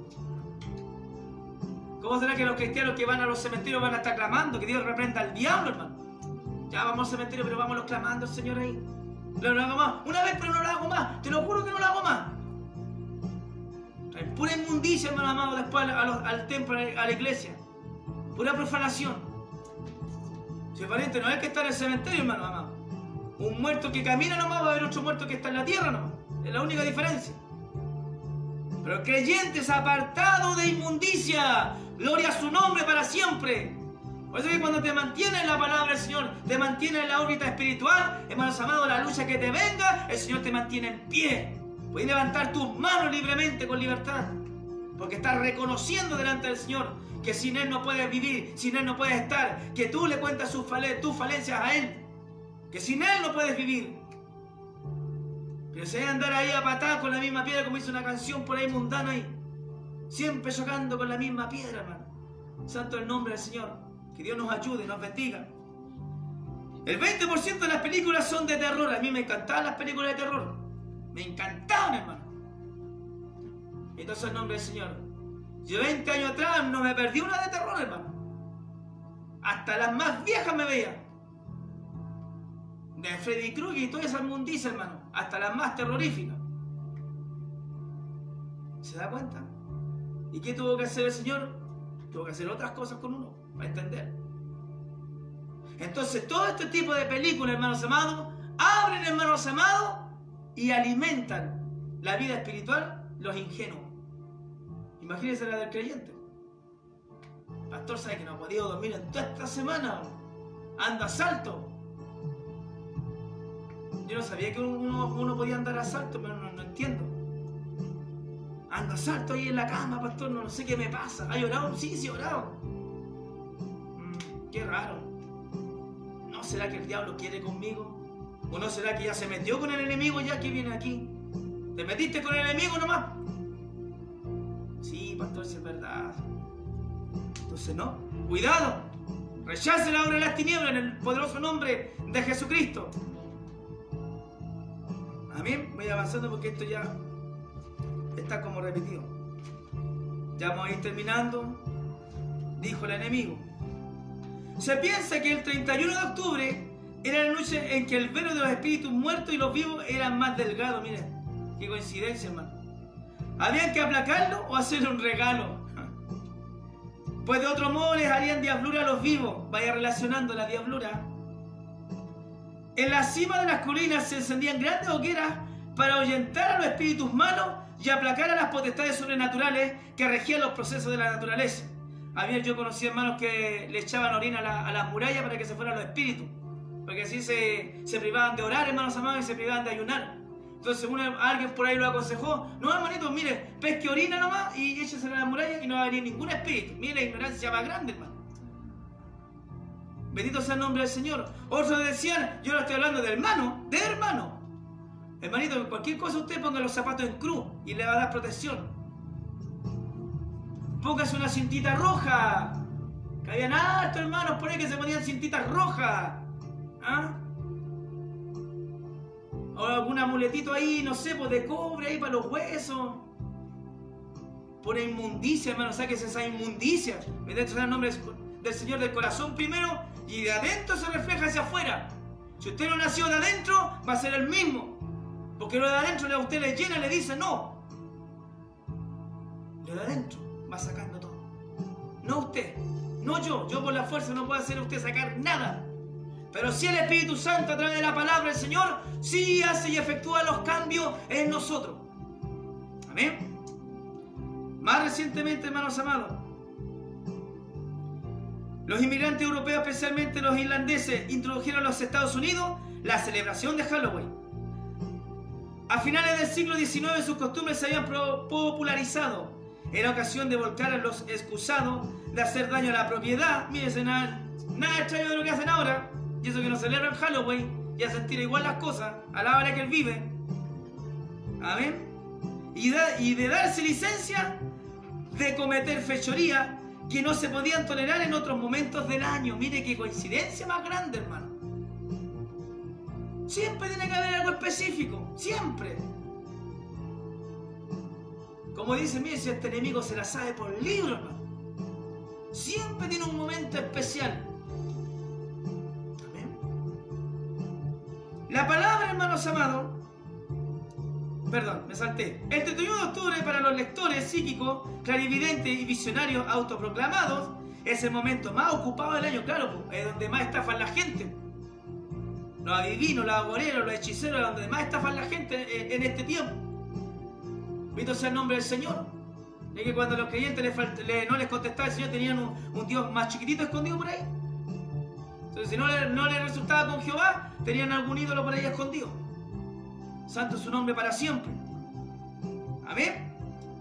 ¿Cómo será que los cristianos que van a los cementerios van a estar clamando que Dios reprenda al diablo, hermano? Ya vamos al cementerio, pero vamos clamando al Señor ahí. No lo hago más, una vez, pero no lo hago más, te lo juro que no lo hago más. Hay pura inmundicia, hermano amado, después al, al, al templo, a la iglesia. Pura profanación. Si es valiente, no es que está en el cementerio, hermano amado. Un muerto que camina nomás va a haber otro muerto que está en la tierra nomás. Es la única diferencia. Pero creyentes apartados de inmundicia, gloria a su nombre para siempre. Por eso que cuando te mantienes en la palabra del Señor, te mantienes en la órbita espiritual, hermanos amados, la lucha que te venga, el Señor te mantiene en pie. Puedes levantar tus manos libremente, con libertad, porque estás reconociendo delante del Señor que sin Él no puedes vivir, sin Él no puedes estar, que tú le cuentas sus fale- tus falencias a Él, que sin Él no puedes vivir. Pero se debe andar ahí a patadas con la misma piedra, como hizo una canción por ahí mundana ahí, siempre chocando con la misma piedra, hermano. Santo el nombre del Señor. Que Dios nos ayude, nos bendiga. El veinte por ciento de las películas son de terror. A mí me encantaban las películas de terror. Me encantaban, hermano. Entonces el nombre del Señor. Yo veinte años atrás no me perdí una de terror, hermano. Hasta las más viejas me veía. De Freddy Krueger y toda esa inmundicia, hermano. Hasta las más terroríficas. ¿Se da cuenta? ¿Y qué tuvo que hacer el Señor? Tuvo que hacer otras cosas con uno para entender. Entonces, todo este tipo de películas, hermanos amados, abren, hermanos amados, y alimentan la vida espiritual los ingenuos. Imagínense la del creyente. Pastor, sabe que no ha podido dormir en toda esta semana. Anda a salto. Yo no sabía que uno, uno podía andar a salto, pero no, no entiendo. Ando a salto ahí en la cama, pastor, no, no sé qué me pasa. ¿Ha llorado? Sí, sí, he llorado. Mm, qué raro. ¿No será que el diablo quiere conmigo? ¿O no será que ya se metió con el enemigo ya que viene aquí? ¿Te metiste con el enemigo nomás? Sí, pastor, sí es verdad. Entonces no, cuidado. Rechace la obra de las tinieblas en el poderoso nombre de Jesucristo. Amén. Voy avanzando porque esto ya está como repetido. Ya vamos a ir terminando. Dijo el enemigo. Se piensa que el treinta y uno de octubre era la noche en que el velo de los espíritus muertos y los vivos eran más delgados. Miren, qué coincidencia, hermano. Habían que aplacarlo o hacerle un regalo. Pues de otro modo les harían diablura a los vivos. Vaya relacionando la diablura. En la cima de las colinas se encendían grandes hogueras para ahuyentar a los espíritus malos y aplacar a las potestades sobrenaturales que regían los procesos de la naturaleza. Había yo conocí hermanos que le echaban orina a, la, a las murallas para que se fueran los espíritus. Porque así se, se privaban de orar, hermanos amados, y se privaban de ayunar. Entonces uno, alguien por ahí lo aconsejó. No, hermanito, mire, pesque orina nomás y échese a la muralla y no va a venir ningún espíritu. Mire la ignorancia más grande, hermano. Bendito sea el nombre del Señor. Otros decían, yo no estoy hablando de hermano, de hermano. Hermanito, cualquier cosa usted ponga los zapatos en cruz y le va a dar protección. Póngase una cintita roja. Que habían hartos hermanos por ahí que se ponían cintitas rojas. ¿Ah? O algún amuletito ahí, no sé, pues de cobre ahí para los huesos. Por inmundicia, hermano, sáquese esa inmundicia. Bendito sea el nombre del Señor, del corazón primero, y de adentro se refleja hacia afuera. Si usted no nació de adentro, va a ser el mismo. Porque lo de adentro a usted le llena y le dice no. Lo de adentro va sacando todo. No usted, no yo. Yo por la fuerza no puedo hacer a usted sacar nada. Pero si el Espíritu Santo a través de la palabra del Señor sí hace y efectúa los cambios en nosotros. Amén. Más recientemente, hermanos amados, los inmigrantes europeos, especialmente los irlandeses, introdujeron a los Estados Unidos la celebración de Halloween. A finales del siglo diecinueve sus costumbres se habían popularizado. Era ocasión de volcar a los excusados de hacer daño a la propiedad. Mírense, nada, nada extraño de lo que hacen ahora. Y eso que no celebran Halloween, ya sentir igual las cosas, a la hora que él vive. Amén. Y, da, y de darse licencia de cometer fechorías que no se podían tolerar en otros momentos del año. Mire qué coincidencia más grande, hermano. Siempre tiene que haber algo específico, siempre. Como dice, mire, si este enemigo se la sabe por libro, hermano. Siempre tiene un momento especial. La palabra, hermanos amados, perdón, me salté. El treinta y uno de octubre para los lectores psíquicos, clarividentes y visionarios autoproclamados es el momento más ocupado del año, claro, es donde más estafan la gente. Los adivinos, los agoreros, los hechiceros, donde más estafan la gente en, en este tiempo. Bendito sea el nombre del Señor. Es que cuando los creyentes les le, no les contestaba el Señor, tenían un, un Dios más chiquitito escondido por ahí. Entonces, si no les no le resultaba con Jehová, tenían algún ídolo por ahí escondido. Santo es su nombre para siempre. Amén.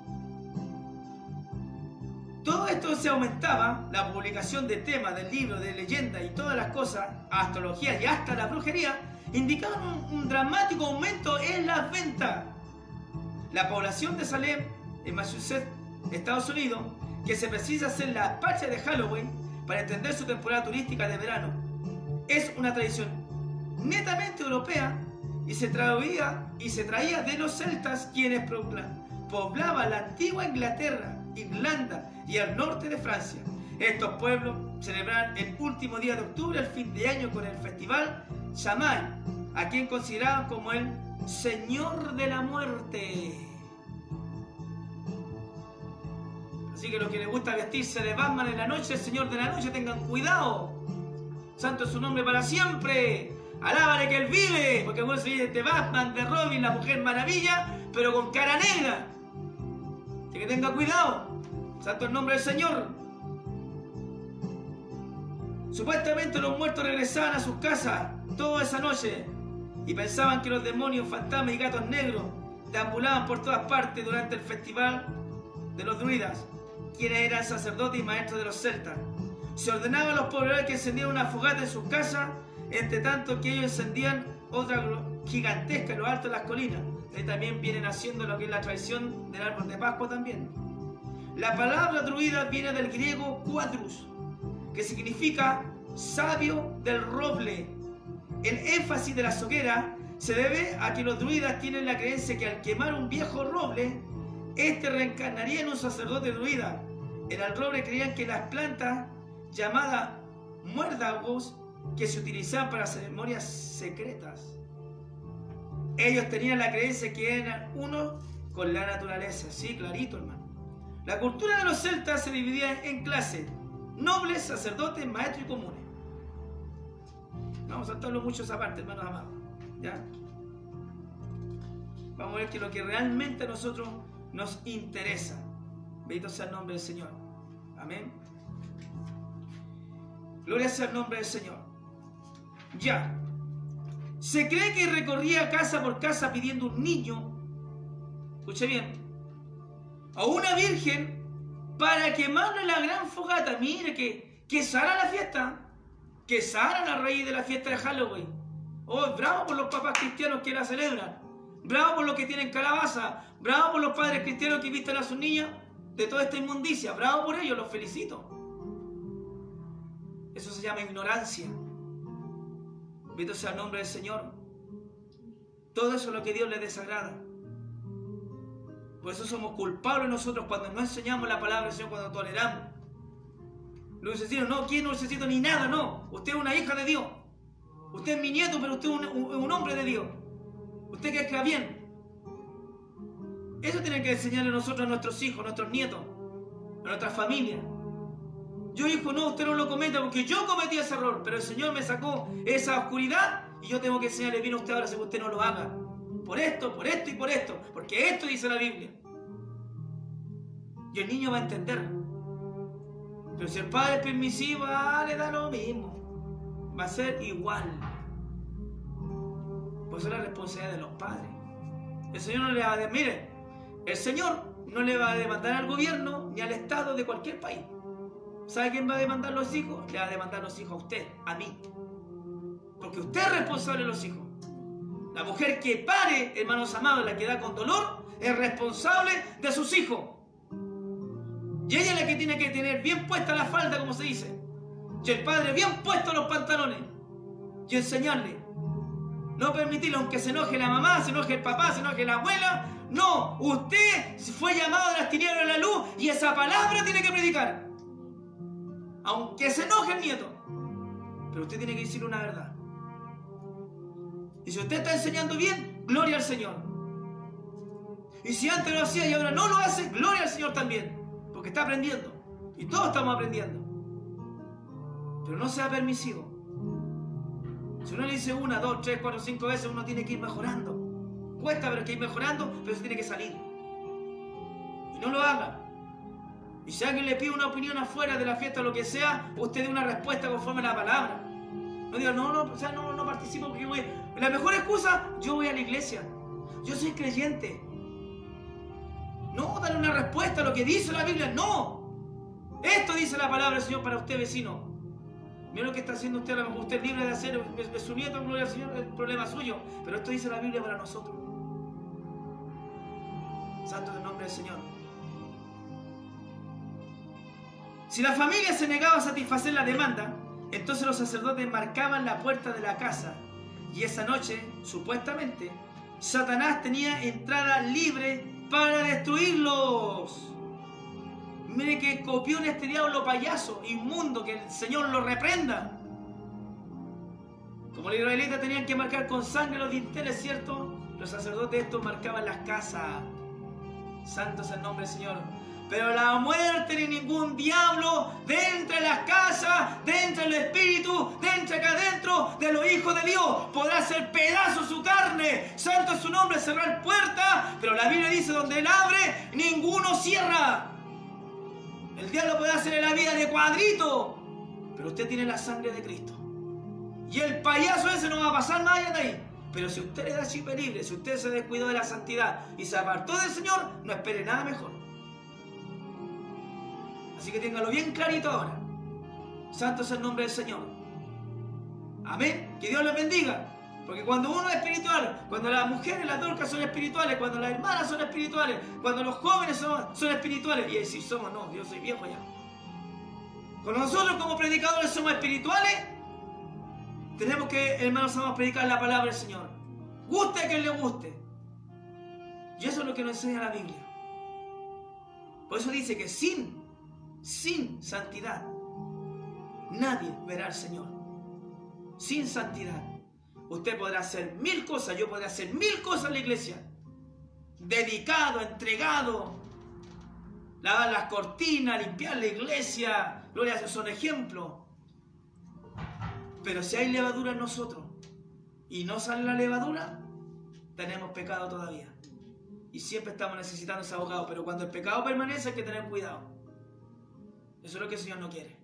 Todo esto se aumentaba, la publicación de temas, del libro, de leyendas y todas las cosas, astrología y hasta la brujería, indicaban un, un dramático aumento en las ventas. La población de Salem, en Massachusetts, Estados Unidos, que se precisa hacer la parcha de Halloween para entender su temporada turística de verano, es una tradición netamente europea y se traía, y se traía de los celtas, quienes poblaban la antigua Inglaterra, Irlanda y el norte de Francia. Estos pueblos celebran el último día de octubre, el fin de año, con el festival Samhain, a quien consideraban como el Señor de la Muerte. Así que los que les gusta vestirse de Batman en la noche, el Señor de la noche, tengan cuidado. Santo es su nombre para siempre. Alábale que Él vive. Porque bueno, se dice de Batman, de Robin, la Mujer Maravilla, pero con cara negra. Así que tenga cuidado. Santo el nombre del Señor. Supuestamente los muertos regresaban a sus casas toda esa noche y pensaban que los demonios, fantasmas y gatos negros deambulaban por todas partes durante el festival de los druidas, quienes eran sacerdotes y maestros de los celtas. Se ordenaba a los pobladores que encendieran una fogata en sus casas, entre tanto que ellos encendían otra gigantesca en lo alto de las colinas. Ahí también vienen haciendo lo que es la tradición del árbol de Pascua también. La palabra druida viene del griego quadrus, que significa sabio del roble. El énfasis de la hoguera se debe a que los druidas tienen la creencia que al quemar un viejo roble, este reencarnaría en un sacerdote druida. En el roble creían que las plantas llamadas muérdagos que se utilizaban para ceremonias secretas. Ellos tenían la creencia que eran uno con la naturaleza. Sí, clarito, hermano. La cultura de los celtas se dividía en clases: nobles, sacerdotes, maestros y comunes. No vamos a saltarlo mucho esa parte, hermanos amados. ¿Ya? Vamos a ver que lo que realmente a nosotros nos interesa. Bendito sea el nombre del Señor. Amén. Gloria sea el nombre del Señor. Ya. Se cree que recorría casa por casa pidiendo un niño, escuche bien, o una virgen para quemarlo en la gran fogata. Mire que, que sana la fiesta, que sana la raíz de la fiesta de Halloween. Oh, bravo por los papás cristianos que la celebran, bravo por los que tienen calabaza, bravo por los padres cristianos que visten a sus niñas de toda esta inmundicia, bravo por ellos, los felicito. Eso se llama ignorancia. Bendito sea el nombre del Señor. Todo eso es lo que Dios le desagrada. Por eso somos culpables nosotros cuando no enseñamos la palabra del Señor, cuando toleramos. No necesito, no, ¿quién no necesito ni nada? No, usted es una hija de Dios. Usted es mi nieto, pero usted es un, un, un hombre de Dios. Usted que escriba bien. Eso tiene que enseñarle nosotros a nuestros hijos, a nuestros nietos, a nuestra familia. Yo, hijo, no, usted no lo cometa porque yo cometí ese error, pero el Señor me sacó esa oscuridad y yo tengo que enseñarle bien a usted ahora si usted no lo haga. Por esto, por esto y por esto, porque esto dice la Biblia. Y el niño va a entender. Pero si el padre es permisivo, ah, le da lo mismo. Va a ser igual. Por eso es la responsabilidad de los padres. El Señor no le va a decir, mire, el Señor no le va a demandar al gobierno ni al Estado de cualquier país. ¿Sabe quién va a demandar los hijos? Le va a demandar los hijos a usted, a mí. Porque usted es responsable de los hijos. La mujer que pare, hermanos amados, la que da con dolor, es responsable de sus hijos. Y ella es la que tiene que tener bien puesta la falda, como se dice. Y el padre bien puestos los pantalones. Y enseñarle. No permitirle, aunque se enoje la mamá, se enoje el papá, se enoje la abuela. No, usted fue llamado de las tinieblas a la luz y esa palabra tiene que predicar. Aunque se enoje el nieto. Pero usted tiene que decirle una verdad. Y si usted está enseñando bien, gloria al Señor. Y si antes lo hacía y ahora no lo hace, gloria al Señor también. Porque está aprendiendo. Y todos estamos aprendiendo. Pero no sea permisivo. Si uno le dice una, dos, tres, cuatro, cinco veces, uno tiene que ir mejorando. Cuesta, pero hay que ir mejorando, pero se tiene que salir. Y no lo haga. Y si alguien le pide una opinión afuera de la fiesta o lo que sea, usted dé una respuesta conforme a la palabra. No diga, no, no, o sea, no, no participo porque voy. La mejor excusa, yo voy a la iglesia. Yo soy creyente. No, dale una respuesta a lo que dice la Biblia. No. Esto dice la palabra del Señor para usted, vecino. Mira lo que está haciendo usted, a lo mejor usted es libre de hacer, es su nieto, gloria al Señor, es el problema suyo. Pero esto dice la Biblia para nosotros. Santo es el nombre del Señor. Si la familia se negaba a satisfacer la demanda, entonces los sacerdotes marcaban la puerta de la casa. Y esa noche, supuestamente, Satanás tenía entrada libre para destruirlos. Mire que copió en este diablo payaso, inmundo, que el Señor lo reprenda. Como los israelitas tenían que marcar con sangre los dinteles, ¿cierto? Los sacerdotes estos marcaban las casas. Santo es el nombre del Señor. Pero la muerte ni ningún diablo dentro de las casas, dentro del espíritu, dentro acá adentro de los hijos de Dios, podrá hacer pedazos su carne. Santo es su nombre, cerrar puertas, pero la Biblia dice: donde él abre, ninguno cierra. El diablo puede hacer en la vida de cuadrito, pero usted tiene la sangre de Cristo. Y el payaso ese no va a pasar más allá de ahí. Pero si usted le da chip libre, si usted se descuidó de la santidad y se apartó del Señor, no espere nada mejor. Así que téngalo bien clarito ahora. Santo es el nombre del Señor. Amén. Que Dios les bendiga. Porque cuando uno es espiritual, cuando las mujeres, las dorcas son espirituales, cuando las hermanas son espirituales, cuando los jóvenes son, son espirituales, y si somos, no, yo soy viejo ya. Cuando nosotros como predicadores somos espirituales, tenemos que, hermanos, vamos a predicar la palabra del Señor. Guste a quien le guste. Y eso es lo que nos enseña la Biblia. Por eso dice que sin, sin santidad, nadie verá al Señor. Sin santidad. Usted podrá hacer mil cosas, yo podré hacer mil cosas en la iglesia. Dedicado, entregado. Lavar las cortinas, limpiar la iglesia. Gloria a Dios, son ejemplos. Pero si hay levadura en nosotros y no sale la levadura, tenemos pecado todavía. Y siempre estamos necesitando ese abogado. Pero cuando el pecado permanece hay que tener cuidado. Eso es lo que el Señor no quiere.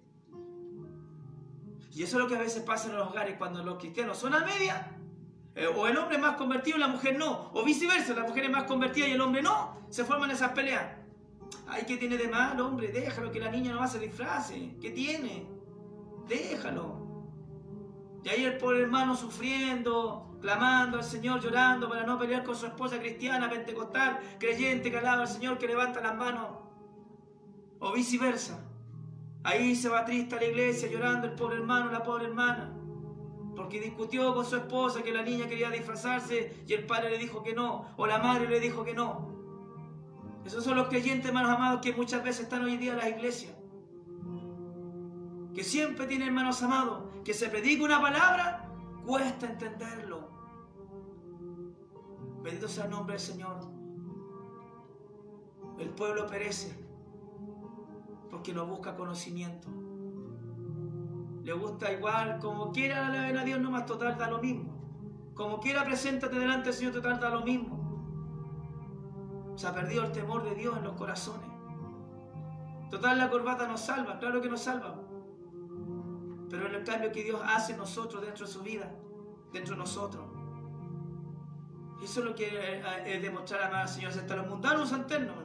Y eso es lo que a veces pasa en los hogares cuando los cristianos son a media. Eh, o el hombre es más convertido y la mujer no. O viceversa, la mujer es más convertida y el hombre no. Se forman esas peleas. Ay, ¿qué tiene de mal, hombre? Déjalo, que la niña no va a se disfrace. ¿Qué tiene? Déjalo. Y ahí el pobre hermano sufriendo, clamando al Señor, llorando para no pelear con su esposa cristiana, pentecostal, creyente, que alaba al Señor, que levanta las manos. O viceversa. Ahí se va triste a la iglesia, llorando el pobre hermano, la pobre hermana. Porque discutió con su esposa que la niña quería disfrazarse y el padre le dijo que no, o la madre le dijo que no. Esos son los creyentes, hermanos amados, que muchas veces están hoy en día en las iglesias. Que siempre tienen, hermanos amados, que se predica una palabra, cuesta entenderlo. Bendito sea el nombre del Señor. El pueblo perece porque no busca conocimiento. Le gusta igual, como quiera alaben a Dios, nomás total da lo mismo. Como quiera preséntate delante del Señor, total da lo mismo. Se ha perdido el temor de Dios en los corazones. Total, la corbata nos salva, claro que nos salva. Pero en el cambio que Dios hace en nosotros, dentro de su vida, dentro de nosotros. Eso es lo que es demostrar a amar al Señor. Hasta los mundanos son eternos.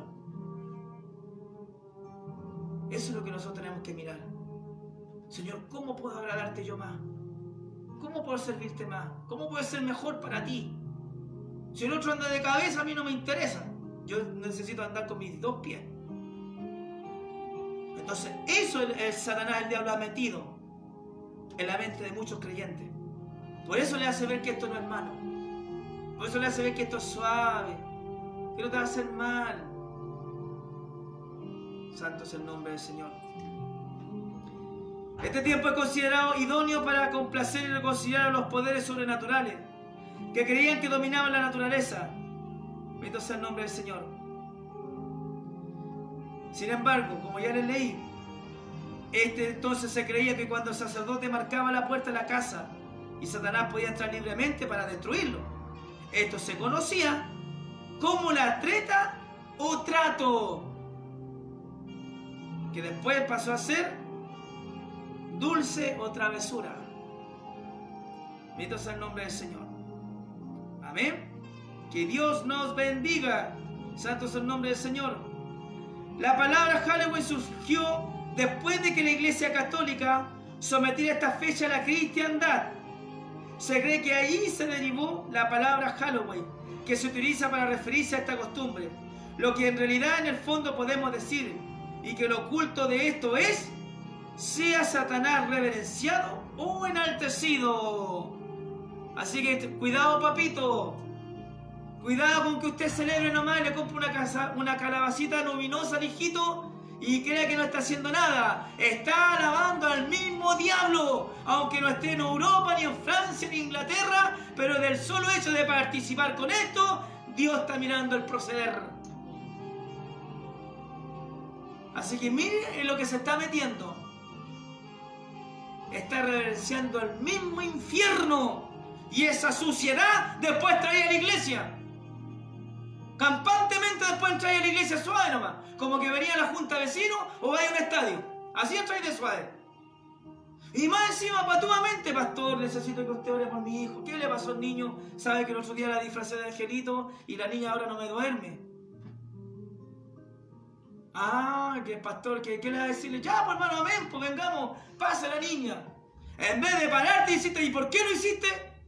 Eso es lo que nosotros tenemos que mirar. Señor, ¿cómo puedo agradarte yo más? ¿Cómo puedo servirte más? ¿Cómo puedo ser mejor para ti? Si el otro anda de cabeza, a mí no me interesa. Yo necesito andar con mis dos pies. Entonces, eso el, el Satanás, el diablo, ha metido en la mente de muchos creyentes. Por eso le hace ver que esto no es malo. Por eso le hace ver que esto es suave, que no te va a hacer mal. Santo es el nombre del Señor. Este tiempo es considerado idóneo para complacer y reconciliar a los poderes sobrenaturales que creían que dominaban la naturaleza. Bendito sea el nombre del Señor. Sin embargo, como ya les leí, este entonces se creía que cuando el sacerdote marcaba la puerta de la casa y Satanás podía entrar libremente para destruirlo, esto se conocía como la treta o trato, que después pasó a ser dulce o travesura. Bendito sea el nombre del Señor. Amén. Que Dios nos bendiga. Santo es el nombre del Señor. La palabra Halloween surgió después de que la Iglesia Católica sometiera esta fecha a la cristiandad. Se cree que allí se derivó la palabra Halloween, que se utiliza para referirse a esta costumbre. Lo que en realidad en el fondo podemos decir, y que lo oculto de esto es: sea Satanás reverenciado o enaltecido. Así que cuidado, papito. Cuidado con que usted celebre nomás y le compre una, casa, una calabacita luminosa al hijito y crea que no está haciendo nada. Está alabando al mismo diablo, aunque no esté en Europa, ni en Francia, ni en Inglaterra, pero del solo hecho de participar con esto, Dios está mirando el proceder. Así que mire en lo que se está metiendo. Está reverenciando el mismo infierno. Y esa suciedad después trae a la iglesia. Campantemente después trae a la iglesia suave nomás. Como que venía a la junta de vecinos o vaya a un estadio. Así trae de suave. Y más encima, patuamente, pastor, necesito que usted ore por mi hijo. ¿Qué le pasó al niño? Sabe que el otro día la disfracé de angelito y la niña ahora no me duerme. Ah, que el pastor, ¿qué, qué le va a decirle? Ya, pues hermano, amén, pues vengamos, pase la niña. En vez de pararte y decirte, ¿y por qué lo hiciste?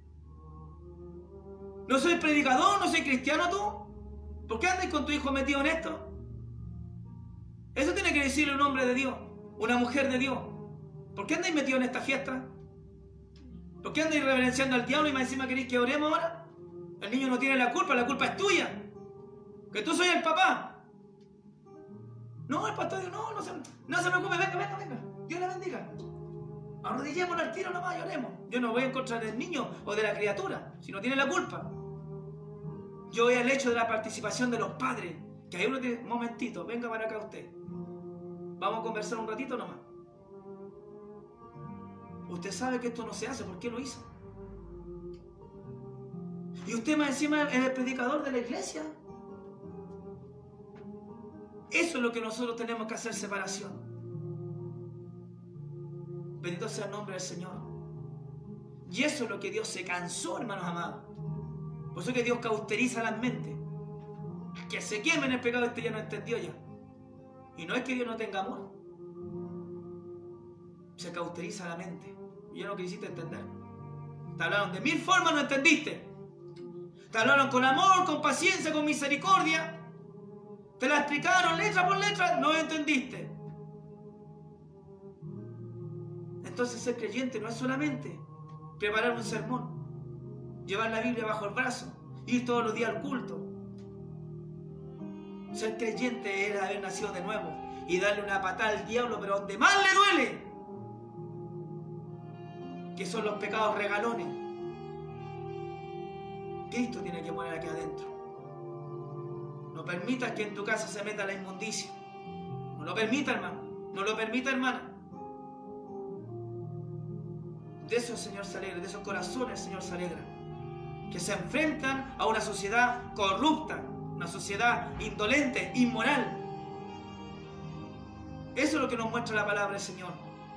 ¿No soy predicador? ¿No soy cristiano tú? ¿Por qué andas con tu hijo metido en esto? Eso tiene que decirle un hombre de Dios, una mujer de Dios. ¿Por qué andáis metido en esta fiesta? ¿Por qué andáis reverenciando al diablo y más encima queréis que oremos ahora? El niño no tiene la culpa, la culpa es tuya. Que tú soy el papá. No, el pastor dijo, no, no se, no se preocupe, venga, venga, venga. Dios le bendiga. Arrodillémonos al tiro nomás y oremos. Yo no voy en contra del niño o de la criatura, si no tiene la culpa. Yo voy al hecho de la participación de los padres. Que hay uno que, un momentito, venga para acá usted. Vamos a conversar un ratito nomás. Usted sabe que esto no se hace, ¿por qué lo hizo? Y usted más encima es el predicador de la iglesia. Eso es lo que nosotros tenemos que hacer, separación. Bendito sea el nombre del Señor. Y eso es lo que Dios se cansó, hermanos amados. Por eso que Dios cauteriza las mentes. Que se quemen el pecado, este ya no entendió ya. Y no es que Dios no tenga amor. Se cauteriza la mente. Y ya no quisiste entender. Te hablaron de mil formas, no entendiste. Te hablaron con amor, con paciencia, con misericordia. Te la explicaron letra por letra, no entendiste. Entonces ser creyente no es solamente preparar un sermón, llevar la Biblia bajo el brazo, ir todos los días al culto. Ser creyente es haber nacido de nuevo y darle una patada al diablo, pero donde más le duele, que son los pecados regalones. Cristo tiene que morir aquí adentro. No permitas que en tu casa se meta la inmundicia. No lo permita, hermano. No lo permita, hermana. De eso el Señor se alegra, de esos corazones el Señor se alegra. Que se enfrentan a una sociedad corrupta, una sociedad indolente, inmoral. Eso es lo que nos muestra la palabra del Señor.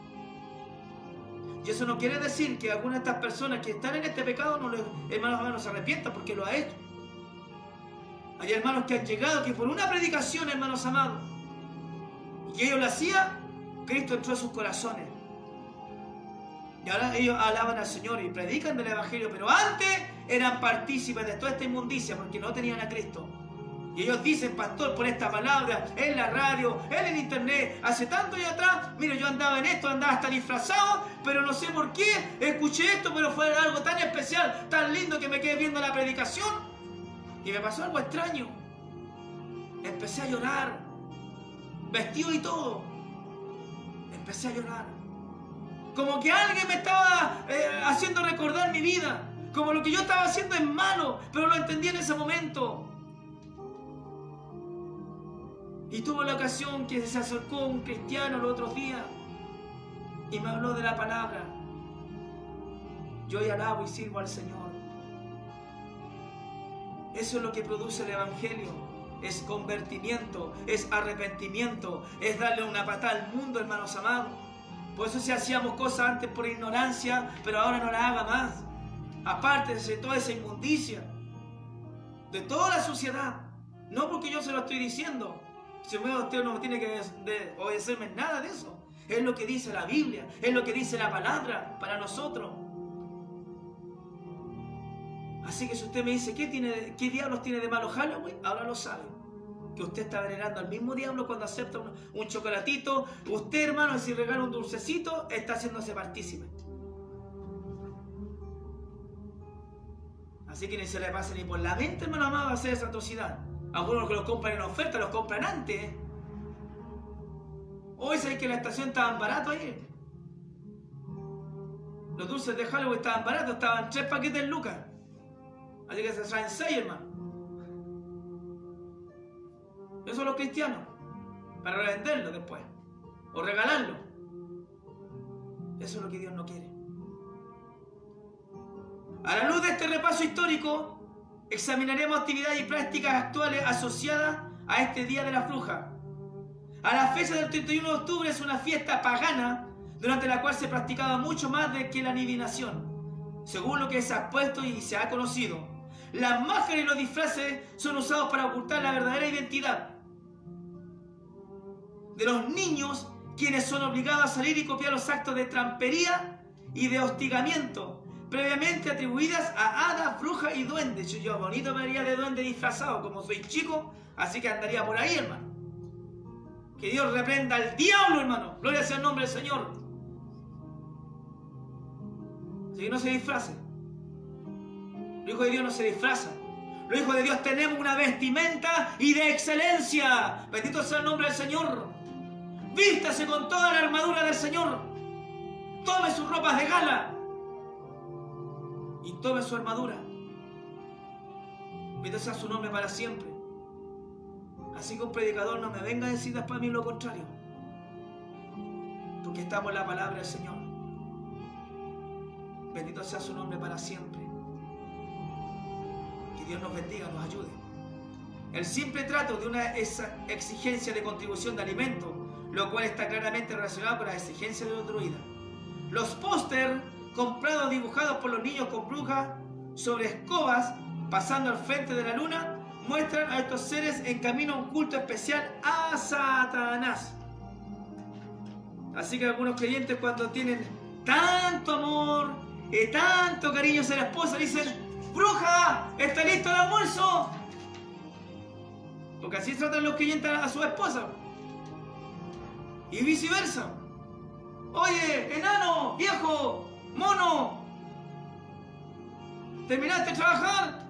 Y eso no quiere decir que algunas de estas personas que están en este pecado, no les, hermanos, hermanos, se arrepientan porque lo ha hecho. Hay hermanos que han llegado que por una predicación, hermanos amados, y ellos lo hacían, Cristo entró a sus corazones. Y ahora ellos alaban al Señor y predican del Evangelio, pero antes eran partícipes de toda esta inmundicia porque no tenían a Cristo. Y ellos dicen, pastor, por esta palabra, en la radio, en el internet, hace tanto años atrás, mire, yo andaba en esto, andaba hasta disfrazado, pero no sé por qué, escuché esto, pero fue algo tan especial, tan lindo que me quedé viendo la predicación. Y me pasó algo extraño. Empecé a llorar, vestido y todo. Empecé a llorar. Como que alguien me estaba eh, haciendo recordar mi vida. Como lo que yo estaba haciendo es malo, pero lo entendí en ese momento. Y tuve la ocasión que se acercó un cristiano los otros días y me habló de la palabra. Yo hoy alabo y sirvo al Señor. Eso es lo que produce el Evangelio. Es convertimiento, es arrepentimiento, es darle una patada al mundo, hermanos amados. Por eso si hacíamos cosas antes por ignorancia, pero ahora no las haga más. Aparte de toda esa inmundicia, de toda la suciedad. No porque yo se lo estoy diciendo. Si usted no tiene que de obedecerme nada de eso. Es lo que dice la Biblia, es lo que dice la palabra para nosotros. Así que si usted me dice, ¿qué, tiene, qué diablos tiene de malo Halloween? Ahora lo sabe. Que usted está venerando al mismo diablo cuando acepta un, un chocolatito. Usted, hermano, si regala un dulcecito, está haciéndose partícipe. Así que ni se le pase ni por la mente, hermano amado, hacer esa atrocidad. Algunos que los compran en oferta, los compran antes. ¿eh? Hoy sabéis que la estación estaban baratos ahí. Los dulces de Halloween estaban baratos, estaban tres paquetes en lucas. Así que se traen seis, hermano. Eso son los cristianos. para revenderlo después o regalarlo. Eso es lo que Dios no quiere. A la luz de este repaso histórico, examinaremos actividades y prácticas actuales asociadas a este Día de la Bruja. A la fecha del treinta y uno de octubre es una fiesta pagana durante la cual se practicaba mucho más de que la adivinación. Según lo que se ha puesto y se ha conocido, las máscaras y los disfraces son usados para ocultar la verdadera identidad de los niños, quienes son obligados a salir y copiar los actos de trampería y de hostigamiento previamente atribuidas a hadas, brujas y duendes. Yo, yo bonito me haría de duende disfrazado, como soy chico, así que andaría por ahí, hermano. Que Dios reprenda al diablo, hermano. Gloria sea el nombre del Señor. Así que no se disfrace. Los hijos de Dios no se disfrazan. Los hijos de Dios tenemos una vestimenta y de excelencia. Bendito sea el nombre del Señor. Vístase con toda la armadura del Señor. Tome sus ropas de gala y tome su armadura. Bendito sea su nombre para siempre. Así que un predicador no me venga a decir para mí lo contrario, porque estamos en la palabra del Señor. Bendito sea su nombre para siempre. Que Dios nos bendiga, nos ayude. El simple trato de una exigencia de contribución de alimentos, lo cual está claramente relacionado con las exigencias de los druidas. Los póster comprados dibujados por los niños con brujas sobre escobas pasando al frente de la luna muestran a estos seres en camino a un culto especial a Satanás. Así que algunos creyentes, cuando tienen tanto amor y tanto cariño hacia la esposa, dicen: ¡bruja! ¿Está listo el almuerzo? Porque así tratan los creyentes a su esposa. Y viceversa. Oye, enano, viejo, mono, ¿terminaste de trabajar?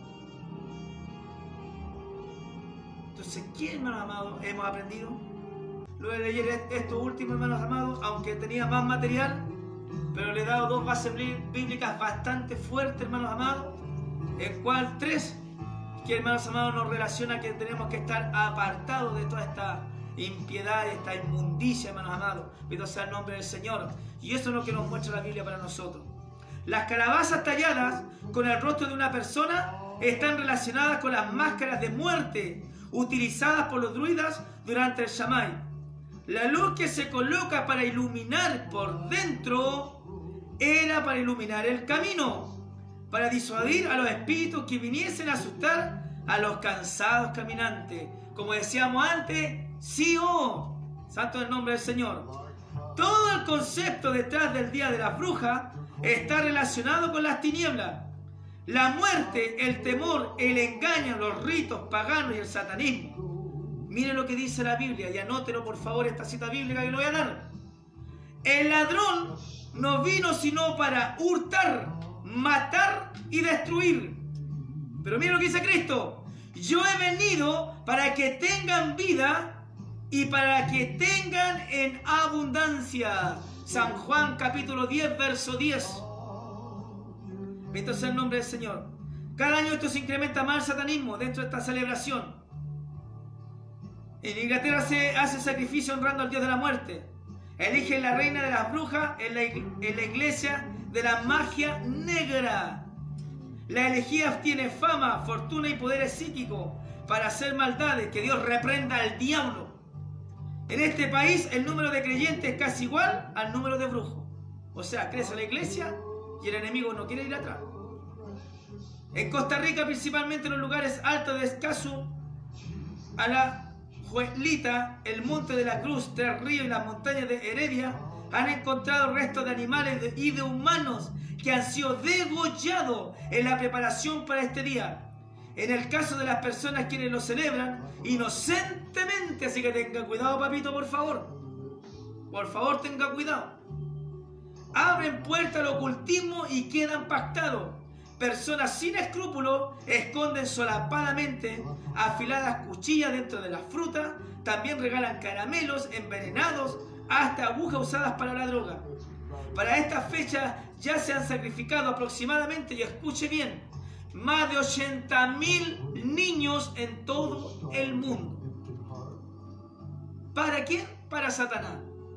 Entonces, ¿qué, hermanos amados, hemos aprendido? Luego de leer esto último, hermanos amados, aunque tenía más material, pero le he dado dos bases bíblicas bastante fuertes, hermanos amados, en cual tres, que, hermanos amados, nos relaciona que tenemos que estar apartados de toda esta impiedad, esta inmundicia, hermanos amados. Bendito sea el nombre del Señor. Y eso es lo que nos muestra la Biblia para nosotros. Las calabazas talladas con el rostro de una persona están relacionadas con las máscaras de muerte utilizadas por los druidas durante el Shammai. La luz que se coloca para iluminar por dentro era para iluminar el camino, para disuadir a los espíritus que viniesen a asustar a los cansados caminantes. Como decíamos antes, sí o oh, santo es el nombre del Señor. Todo el concepto detrás del Día de las Brujas está relacionado con las tinieblas, la muerte, el temor, el engaño, los ritos paganos y el satanismo. Miren lo que dice la Biblia y anótelo por favor, esta cita bíblica que lo voy a dar. El ladrón no vino sino para hurtar, matar y destruir. Pero miren lo que dice Cristo: yo he venido para que tengan vida y para que tengan en abundancia. San Juan capítulo diez, verso diez. Bendito sea el nombre del Señor. Cada año esto se incrementa más el satanismo dentro de esta celebración. En Inglaterra se hace sacrificio honrando al Dios de la muerte. Eligen la reina de las brujas en la, en la iglesia de la magia negra. La elegía tiene fama, fortuna y poderes psíquicos para hacer maldades. Que Dios reprenda al diablo. En este país el número de creyentes es casi igual al número de brujos. O sea, crece la iglesia y el enemigo no quiere ir atrás. En Costa Rica, principalmente en los lugares altos de Escazú, a la Juelita, el Monte de la Cruz, Tres Ríos y las montañas de Heredia, han encontrado restos de animales y de humanos que han sido degollados en la preparación para este día. En el caso de las personas quienes lo celebran inocentemente, así que tenga cuidado, papito, por favor. Por favor, tenga cuidado. Abren puerta al ocultismo y quedan pactados. Personas sin escrúpulos esconden solapadamente afiladas cuchillas dentro de las frutas. También regalan caramelos envenenados, hasta agujas usadas para la droga. Para esta fecha ya se han sacrificado aproximadamente, y escuche bien, más de ochenta mil niños en todo el mundo. ¿Para quién? Para Satanás.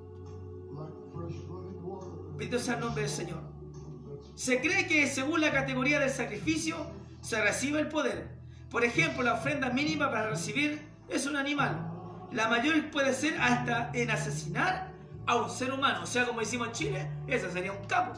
Bendito sea el nombre del Señor. Se cree que según la categoría del sacrificio se recibe el poder. Por ejemplo, la ofrenda mínima para recibir es un animal. La mayor puede ser hasta en asesinar a un ser humano. O sea, como decimos en Chile, ese sería un capo.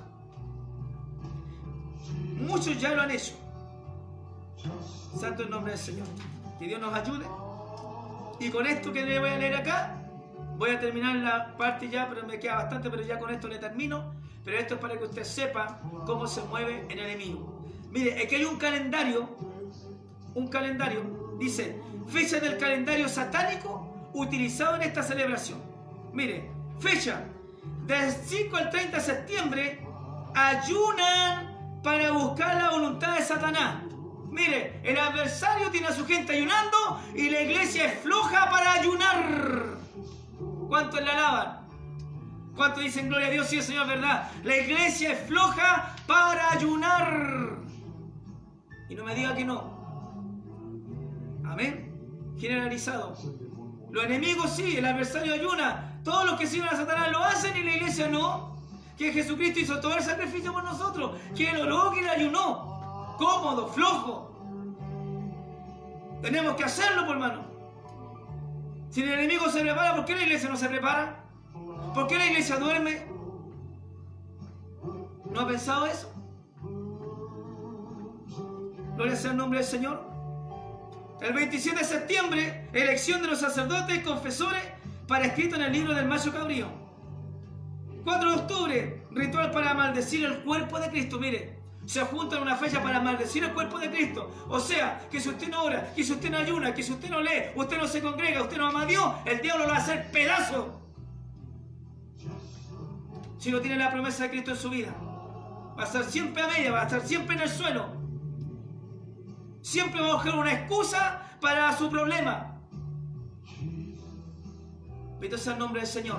Muchos ya lo han hecho. Santo el nombre del Señor. Que Dios nos ayude. Y con esto que le voy a leer acá, voy a terminar la parte ya, pero me queda bastante, pero ya con esto le termino. Pero esto es para que usted sepa cómo se mueve el enemigo. Mire, aquí hay un calendario. Un calendario. Dice, fecha del calendario satánico utilizado en esta celebración. Mire, fecha. Del cinco al treinta de septiembre ayunan para buscar la voluntad de Satanás. Mire, el adversario tiene a su gente ayunando y la iglesia es floja para ayunar. ¿Cuántos la alaban? ¿Cuántos dicen gloria a Dios? Sí, Señor, verdad. La iglesia es floja para ayunar. Y no me diga que no. Amén. Generalizado. Los enemigos sí, el adversario ayuna. Todos los que sirven a Satanás lo hacen y la iglesia no. Que Jesucristo hizo todo el sacrificio por nosotros. Que él oró, que él ayunó. Cómodo, flojo. Tenemos que hacerlo, por hermano. Si el enemigo se prepara, ¿por qué la iglesia no se prepara? ¿Por qué la iglesia duerme? ¿No ha pensado eso? Gloria sea el nombre del Señor. El veintisiete de septiembre, elección de los sacerdotes y confesores para escrito en el libro del macho cabrío. cuatro de octubre, ritual para maldecir el cuerpo de Cristo. Mire, se juntan una fecha para maldecir el cuerpo de Cristo. O sea, que si usted no ora, que si usted no ayuna, que si usted no lee, usted no se congrega, usted no ama a Dios, el diablo lo va a hacer pedazo. Si no tiene la promesa de Cristo en su vida, va a estar siempre a media, va a estar siempre en el suelo. Siempre va a buscar una excusa para su problema. Bendito sea el nombre del Señor.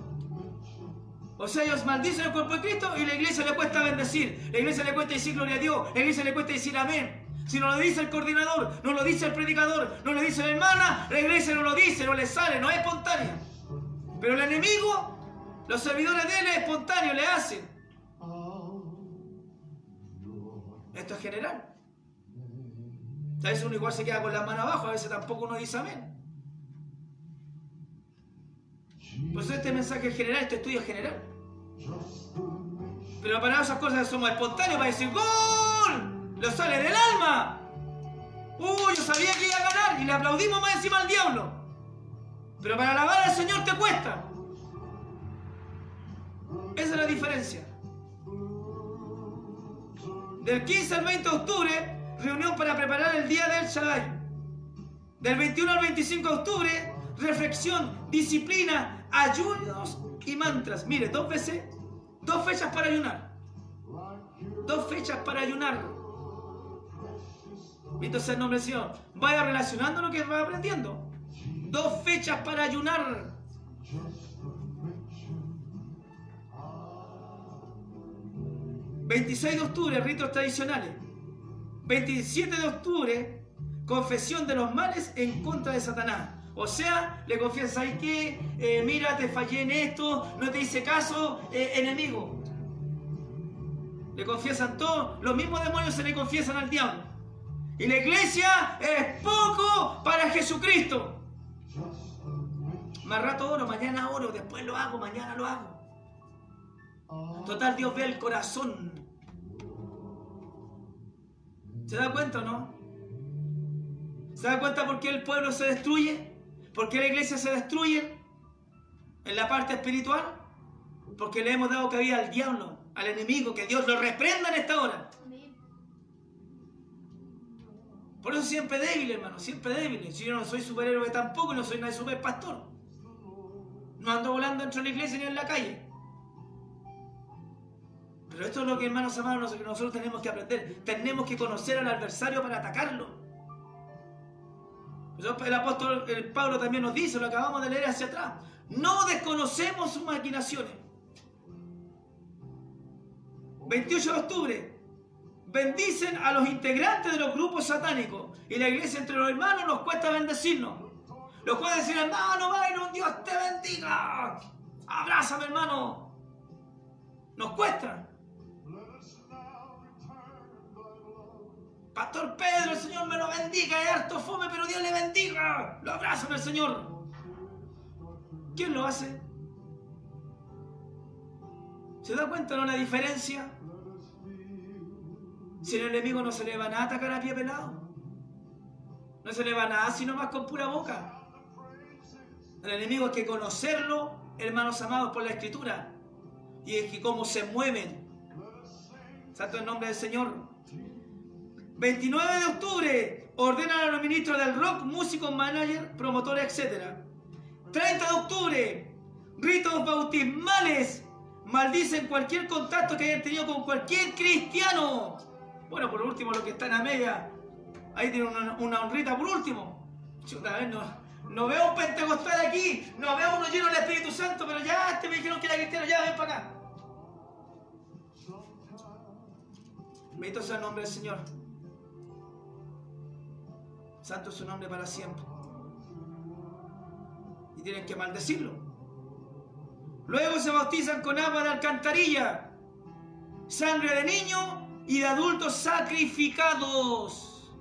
O sea, ellos maldicen el cuerpo de Cristo y la iglesia le cuesta bendecir. La iglesia le cuesta decir gloria a Dios. La iglesia le cuesta decir amén. Si no lo dice el coordinador, no lo dice el predicador, no lo dice la hermana, la iglesia no lo dice, no le sale, no es espontánea. Pero el enemigo, los servidores de él es espontáneo, le hacen. Esto es general. A veces uno igual se queda con las manos abajo, a veces tampoco uno dice amén. Pues este mensaje es general, este estudio es general. Pero para esas cosas somos espontáneos para decir ¡gol! ¡Lo sale del alma! ¡Uy! Yo sabía que iba a ganar y le aplaudimos más encima al diablo. Pero para alabar al Señor te cuesta. Esa es la diferencia. Del quince al veinte de octubre, reunión para preparar el día del Shaddai. Del veintiuno al veinticinco de octubre, reflexión, disciplina, ayunos y mantras. Mire, dos veces, dos fechas para ayunar. Dos fechas para ayunar. Bendito sea el nombre del Señor. Vaya relacionando lo que va aprendiendo. Dos fechas para ayunar. veintiséis de octubre, ritos tradicionales. veintisiete de octubre, confesión de los males en contra de Satanás. O sea, le confiesas ahí que, eh, mira, te fallé en esto, no te hice caso, eh, enemigo. Le confiesan todo, los mismos demonios se le confiesan al diablo. Y la iglesia es poco para Jesucristo. Más rato oro, mañana oro, después lo hago, mañana lo hago. Total, Dios ve el corazón. ¿Se da cuenta o no? ¿Se da cuenta por qué el pueblo se destruye? ¿Por qué la iglesia se destruye en la parte espiritual? Porque le hemos dado cabida al diablo, al enemigo, que Dios lo reprenda en esta hora. Por eso siempre débil, hermano, siempre débil. Si yo no soy superhéroe tampoco, no soy nadie super pastor. No ando volando dentro de la iglesia ni en la calle. Pero esto es lo que, hermanos amados, nosotros tenemos que aprender. Tenemos que conocer al adversario para atacarlo. El apóstol el Pablo también nos dice, lo acabamos de leer hacia atrás. No desconocemos sus maquinaciones. veintiocho de octubre. Bendicen a los integrantes de los grupos satánicos. Y la iglesia entre los hermanos nos cuesta bendecirnos. Los puede decir, hermano Byron, Dios te bendiga. Abrázame, hermano. Nos cuesta. Pastor Pedro, el Señor me lo bendiga. Es harto fome, pero Dios le bendiga. Lo abrazo del Señor. ¿Quién lo hace? ¿Se da cuenta de una diferencia? Si el enemigo no se le va nada a atacar a pie pelado. No se le va nada sino más con pura boca. El enemigo hay que conocerlo, hermanos amados, por la Escritura. Y es que cómo se mueven. Santo el nombre del Señor. veintinueve de octubre, ordenan a los ministros del rock, músicos, managers, promotores, etcétera. treinta de octubre, ritos bautismales, maldicen cualquier contacto que hayan tenido con cualquier cristiano. Bueno, por último, los que están a media, ahí tienen una, una honrita por último. Chuta, a ver, no, no veo un pentecostal aquí, no veo uno lleno del Espíritu Santo, pero ya este me dijeron que era cristiano, ya ven para acá. Bendito sea el nombre del Señor. Santo es su nombre para siempre. Y tienen que maldecirlo. Luego se bautizan con agua de alcantarilla, sangre de niño y de adultos sacrificados.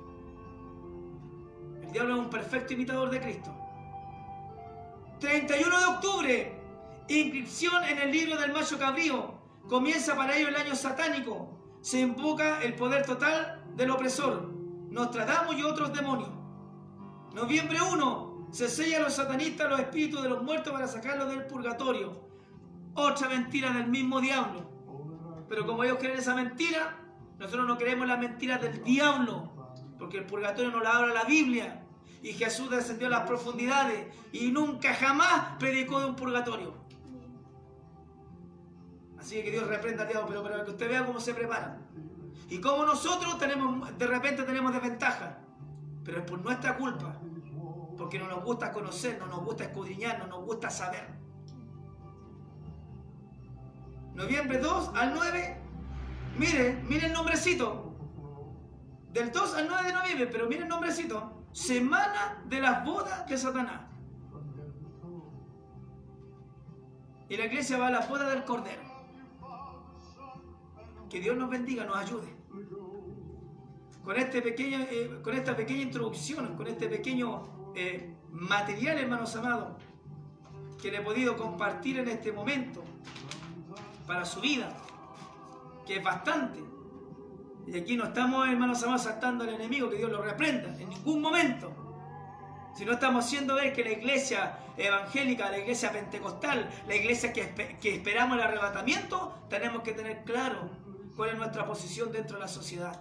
El diablo es un perfecto imitador de Cristo. treinta y uno de octubre, inscripción en el libro del macho cabrío. Comienza para ello el año satánico. Se invoca el poder total del opresor, Nostradamus y otros demonios. Noviembre primero, se sella a los satanistas los espíritus de los muertos para sacarlos del purgatorio. Otra mentira del mismo diablo. Pero como ellos creen esa mentira, nosotros no creemos las mentiras del diablo, porque el purgatorio no la habla la Biblia. Y Jesús descendió a las profundidades y nunca jamás predicó de un purgatorio. Así que Dios reprenda al diablo, pero para que usted vea cómo se preparan. Y cómo nosotros tenemos, de repente tenemos desventaja. Pero es por nuestra culpa. Porque no nos gusta conocer, no nos gusta escudriñar, no nos gusta saber. Noviembre dos al nueve. Miren, miren el nombrecito. Del dos al nueve de noviembre, pero miren el nombrecito. Semana de las bodas de Satanás. Y la iglesia va a la boda del Cordero. Que Dios nos bendiga, nos ayude. Con, este pequeño, eh, con esta pequeña introducción, con este pequeño eh, material, hermanos amados, que le he podido compartir en este momento para su vida, que es bastante. Y aquí no estamos, hermanos amados, saltando al enemigo, que Dios lo reprenda en ningún momento. Si no estamos haciendo ver que la iglesia evangélica, la iglesia pentecostal, la iglesia que, que esperamos el arrebatamiento, tenemos que tener claro cuál es nuestra posición dentro de la sociedad.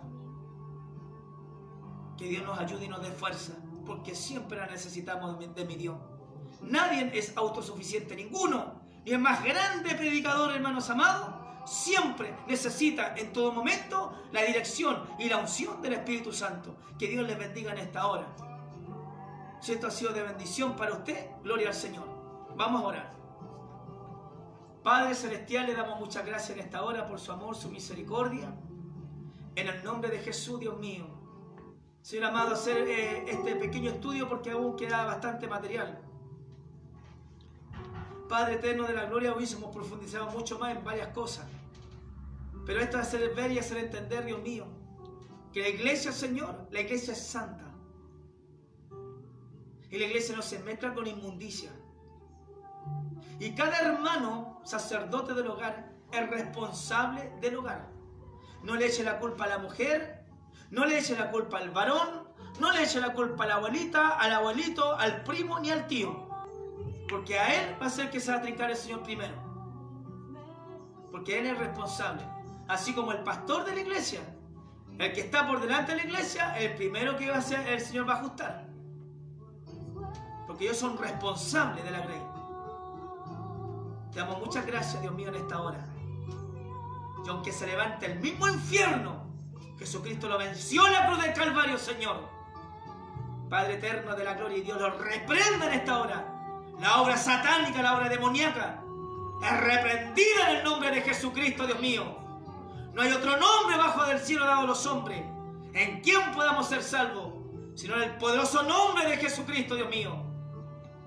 Que Dios nos ayude y nos dé fuerza, porque siempre la necesitamos de, de mi Dios. Nadie es autosuficiente, ninguno. Ni el más grande predicador, hermanos amados, siempre necesita en todo momento la dirección y la unción del Espíritu Santo. Que Dios les bendiga en esta hora. Si esto ha sido de bendición para usted, gloria al Señor. Vamos a orar. Padre Celestial, le damos muchas gracias en esta hora por su amor, su misericordia. En el nombre de Jesús, Dios mío. Señor amado, hacer eh, este pequeño estudio porque aún queda bastante material. Padre eterno de la gloria, hubiésemos profundizado mucho más en varias cosas. Pero esto es hacer ver y hacer entender, Dios mío, que la iglesia, Señor, la iglesia es santa. Y la iglesia no se mezcla con inmundicia. Y cada hermano, sacerdote del hogar, es responsable del hogar. No le eche la culpa a la mujer, no le eche la culpa al varón, no le eche la culpa a la abuelita, al abuelito, al primo ni al tío. Porque a él va a ser que se va a trincar el Señor primero. Porque él es responsable. Así como el pastor de la iglesia, el que está por delante de la iglesia, el primero que va a ser, el Señor va a ajustar. Porque ellos son responsables de la grey. Te damos muchas gracias, Dios mío, en esta hora. Y aunque se levante el mismo infierno, Jesucristo lo venció en la cruz del Calvario, Señor. Padre eterno de la gloria, y Dios lo reprenda en esta hora. La obra satánica, la obra demoníaca, es reprendida en el nombre de Jesucristo, Dios mío. No hay otro nombre bajo del cielo dado a los hombres en quien podamos ser salvos, sino en el poderoso nombre de Jesucristo, Dios mío.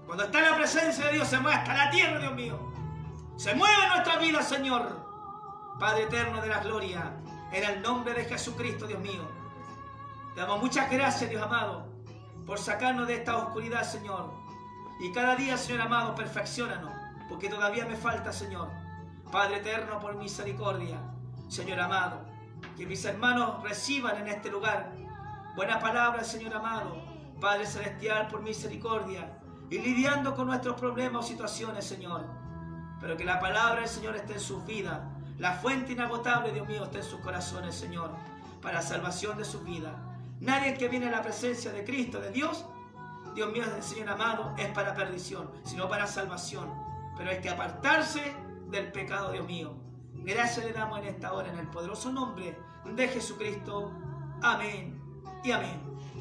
Cuando está en la presencia de Dios se mueve hasta la tierra, Dios mío. Se mueve en nuestra vida, Señor. Padre eterno de la gloria, en el nombre de Jesucristo, Dios mío. Te damos muchas gracias, Dios amado, por sacarnos de esta oscuridad, Señor. Y cada día, Señor amado, perfecciónanos, porque todavía me falta, Señor. Padre eterno, por misericordia, Señor amado, que mis hermanos reciban en este lugar buena palabra, Señor amado. Padre celestial, por misericordia, y lidiando con nuestros problemas o situaciones, Señor. Pero que la palabra del Señor esté en sus vidas. La fuente inagotable, Dios mío, esté en sus corazones, Señor, para la salvación de sus vidas. Nadie que viene a la presencia de Cristo, de Dios, Dios mío, Señor amado, es para perdición, sino para salvación. Pero hay que apartarse del pecado, Dios mío. Gracias le damos en esta hora, en el poderoso nombre de Jesucristo. Amén y amén.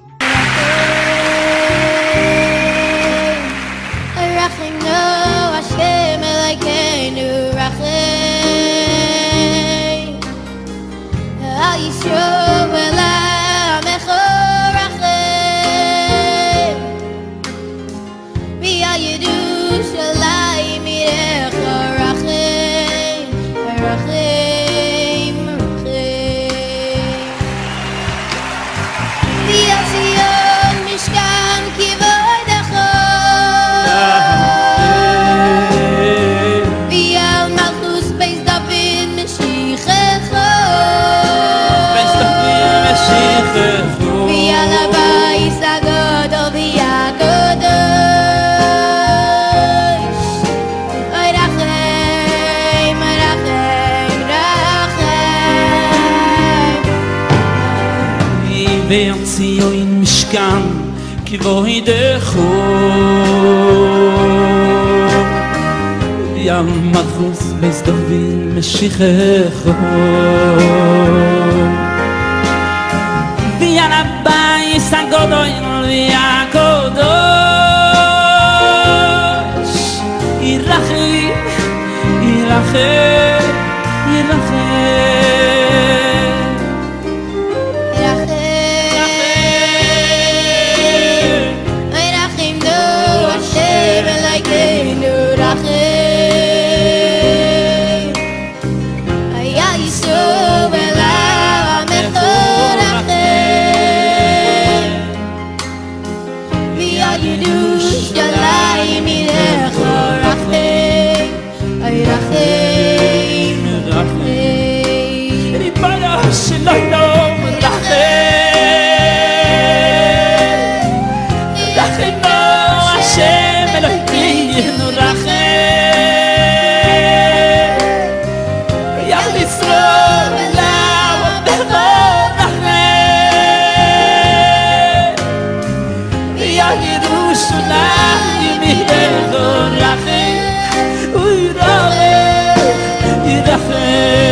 ציון משכן כבודך ים מלכות בית דוד משיחך ויעל הבית הגדול והקדוש ירחם ירחם ירחם ירחם